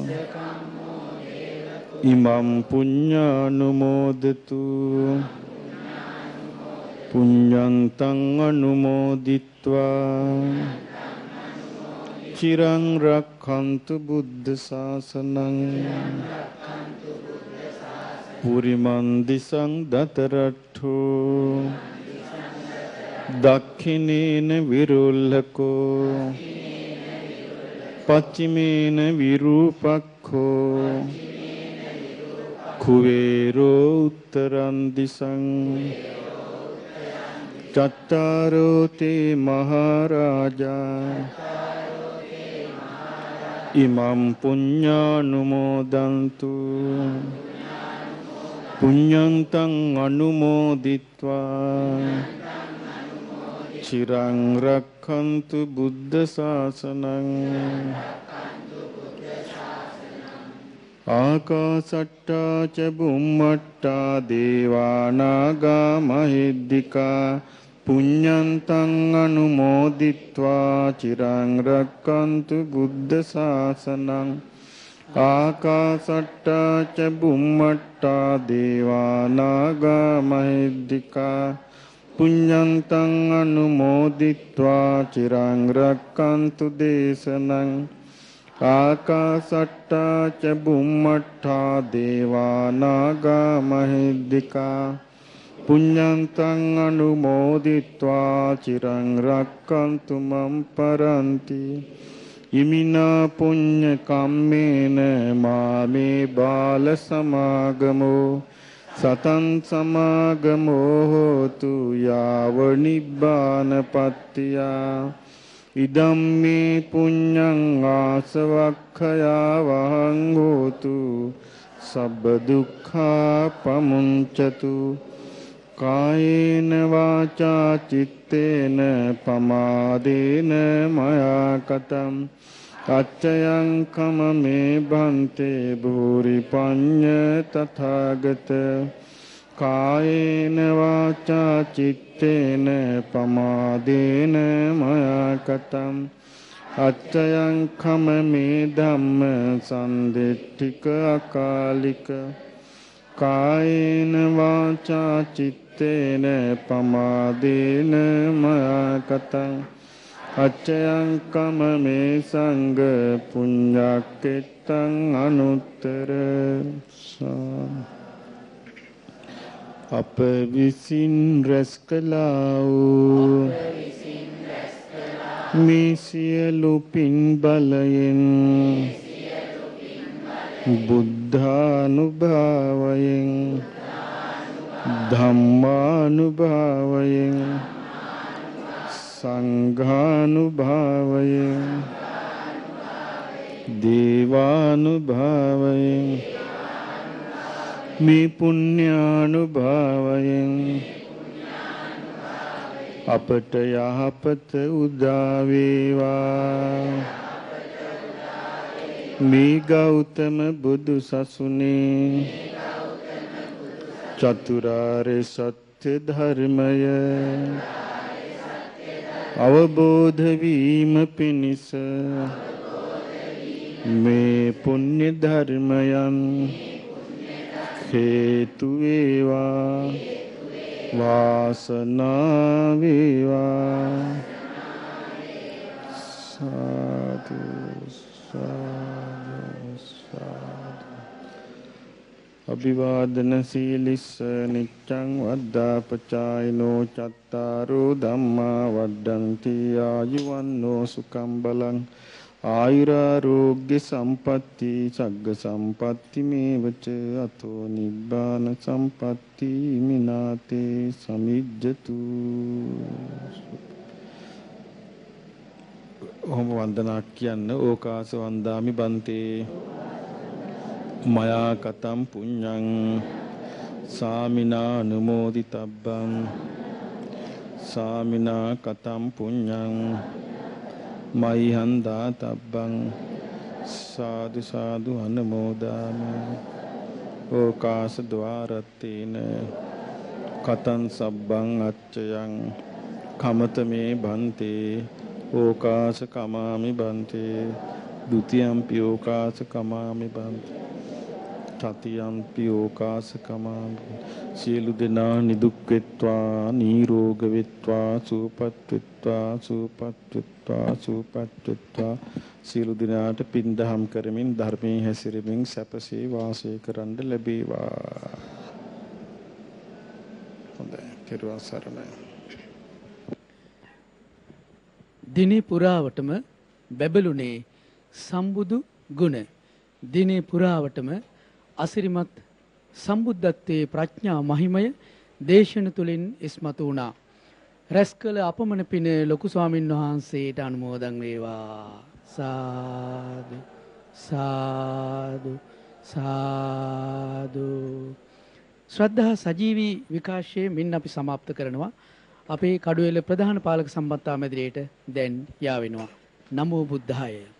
ඉමම් පුඤ්ඤානුමෝදතු පුඤ්ඤන්තං අනුමෝදිත්වා චිරං රක්ඛන්තු බුද්ධ ශාසනං පුරිමන්දිසං දතරට්ඨෝ දක්ඛිනේන විරුල්ලකෝ පච්චිමේන විරූපක්ඛෝ කුවේරෝ උත්තරං දිසං චත්තාරෝ තේ මහරජා ඉමම් පුඤ්ඤානුමෝදන්තු පුඤ්ඤන්තං අනුමෝදිත්වා චිරං රක්ඛන්තු බුද්ධ ශාසනං ආකාසට්ටා ච බුම්මට්ටා දේවානාගා මහිද්దికා පුඤ්ඤන්තං අනුමෝදිත්වා චිරං රක්ඛන්තු බුද්ධ ශාසනං ආකාසට්ටා ච බුම්මට්ටා දේවානාගා මහිද්దికා පුඤ්ඤන්තං අනුමෝදිත්වා චිරං රක්ඛන්තු දේශනං ආකාසට්ටා ච බුම්මට්ටා දේවානාගා මහිද්దికා පුඤ්ඤන්තං අනුමෝදිත්වා චිරං රක්ඛන්තු මම් පරන්ති ඉමිනා පුඤ්ඤ කම්මේන මාමේ බාල සමාගමෝ සතං සමාගමෝ හෝතු යාව නිබ්බානපත්තියා ඉදම්මේ පුඤ්ඤං ආසවක්ඛයා වහං හෝතු සබ්බ දුක්ඛා පමුංචතු කායේන වාචා චිත්තේන පමාදේන මයා කතං අච්චයං කමමේ භන්තේ භූරි පඤ්ඤ තථාගත කායේන වාචා චිත්තේන පමාදේන මයා කතං අච්චයං කමමේ ධම්ම සම්දිට්ඨික අකාලික කායේන වාචා චිත්තේන පමාදේන මයා කතං අච්චයං කමමේ සංඝ පුඤ්ඤක්කෙත්තං අනුත්තර අප විසින් රැස් කළා වූ මේ සියලු පින් බලයෙන් බුද්ධානුභාවයෙන් ධම්මානුභාවයෙන් සංඝානුභාවයෙන් දේවානුභාවයෙන් මේ පුණ්‍යානුභාවයෙන් අපට යහපත උදා වේවා මේ ගෞතම බුදු සසුනේ චතුරාර්ය සත්‍ය ධර්මය අවබෝධ වීම පිණිස මේ පුණ්‍ය ධර්මයන් හේතු වේවා වාසනාව වේවා සාදු සාදු සාදු අභිවාදන සීලිස්ස නිච්ඡං වද්දාපචායිනෝ චත්තාරෝ ධම්මා වඩ්ඩಂತಿ ආයුවන්නෝ සුඛං බලං ආයුරාරෝග්‍ය සම්පatti සග්ග සම්පatti මේවච අතෝ නිබ්බාන සම්පatti මිනාතේ සමිජ්ජතු. ඔහොම වන්දනා කියන්න. ඕකාස වන්දාමි බන්තේ මයා කතම් පුඤ්ඤං සාමිනා අනුමෝදිතබ්බං සාමිනා කතම් පුඤ්ඤං මයිහන්දා තබ්බං සාදු සාදු අනුමෝදාමි. ඕකාස ద్వාරත්තේන කතං සබ්බං අච්චයං කමතමේ බන්තේ ඕකාස කමාමි බන්තේ ဒ ුතියම්පි ඕකාස කමාමි බන්තේ තතියම්පි ඕකාස කමාමි. සියලු දෙනා නිදුක් වෙත්වා නිරෝග වෙත්වා සුවපත් වෙත්වා සුවපත් වෙත්වා සුවපත් වෙත්වා. සියලු දෙනාට පින් දහම් කරමින් ධර්මයේ හැසිරෙමින් සැපසේ වාසය කරන්න ලැබේවා. හොඳයි. ත්‍රිවාස සරණයි. දිනේ පුරාවටම බැබළුනේ සම්බුදු ගුණ. දිනේ පුරාවටම අසිරිමත් සම්බුද්ධත්වයේ ප්‍රඥා මහිමය දේශන තුලින් ඉස්මතු වුණා. රැස් කළ අපමණ පින ලොකු ස්වාමින් වහන්සේට අනුමෝදන් වේවා. සාදු සාදු සාදු. ශ්‍රද්ධා සජීවී විකාශයේ මින් අපි સમાપ્ત කරනවා. අපේ කඩුවෙල ප්‍රධාන පාලක සම්බන්ධතා මැදිරියට දැන් යා වෙනවා. නමෝ බුද්ධාය.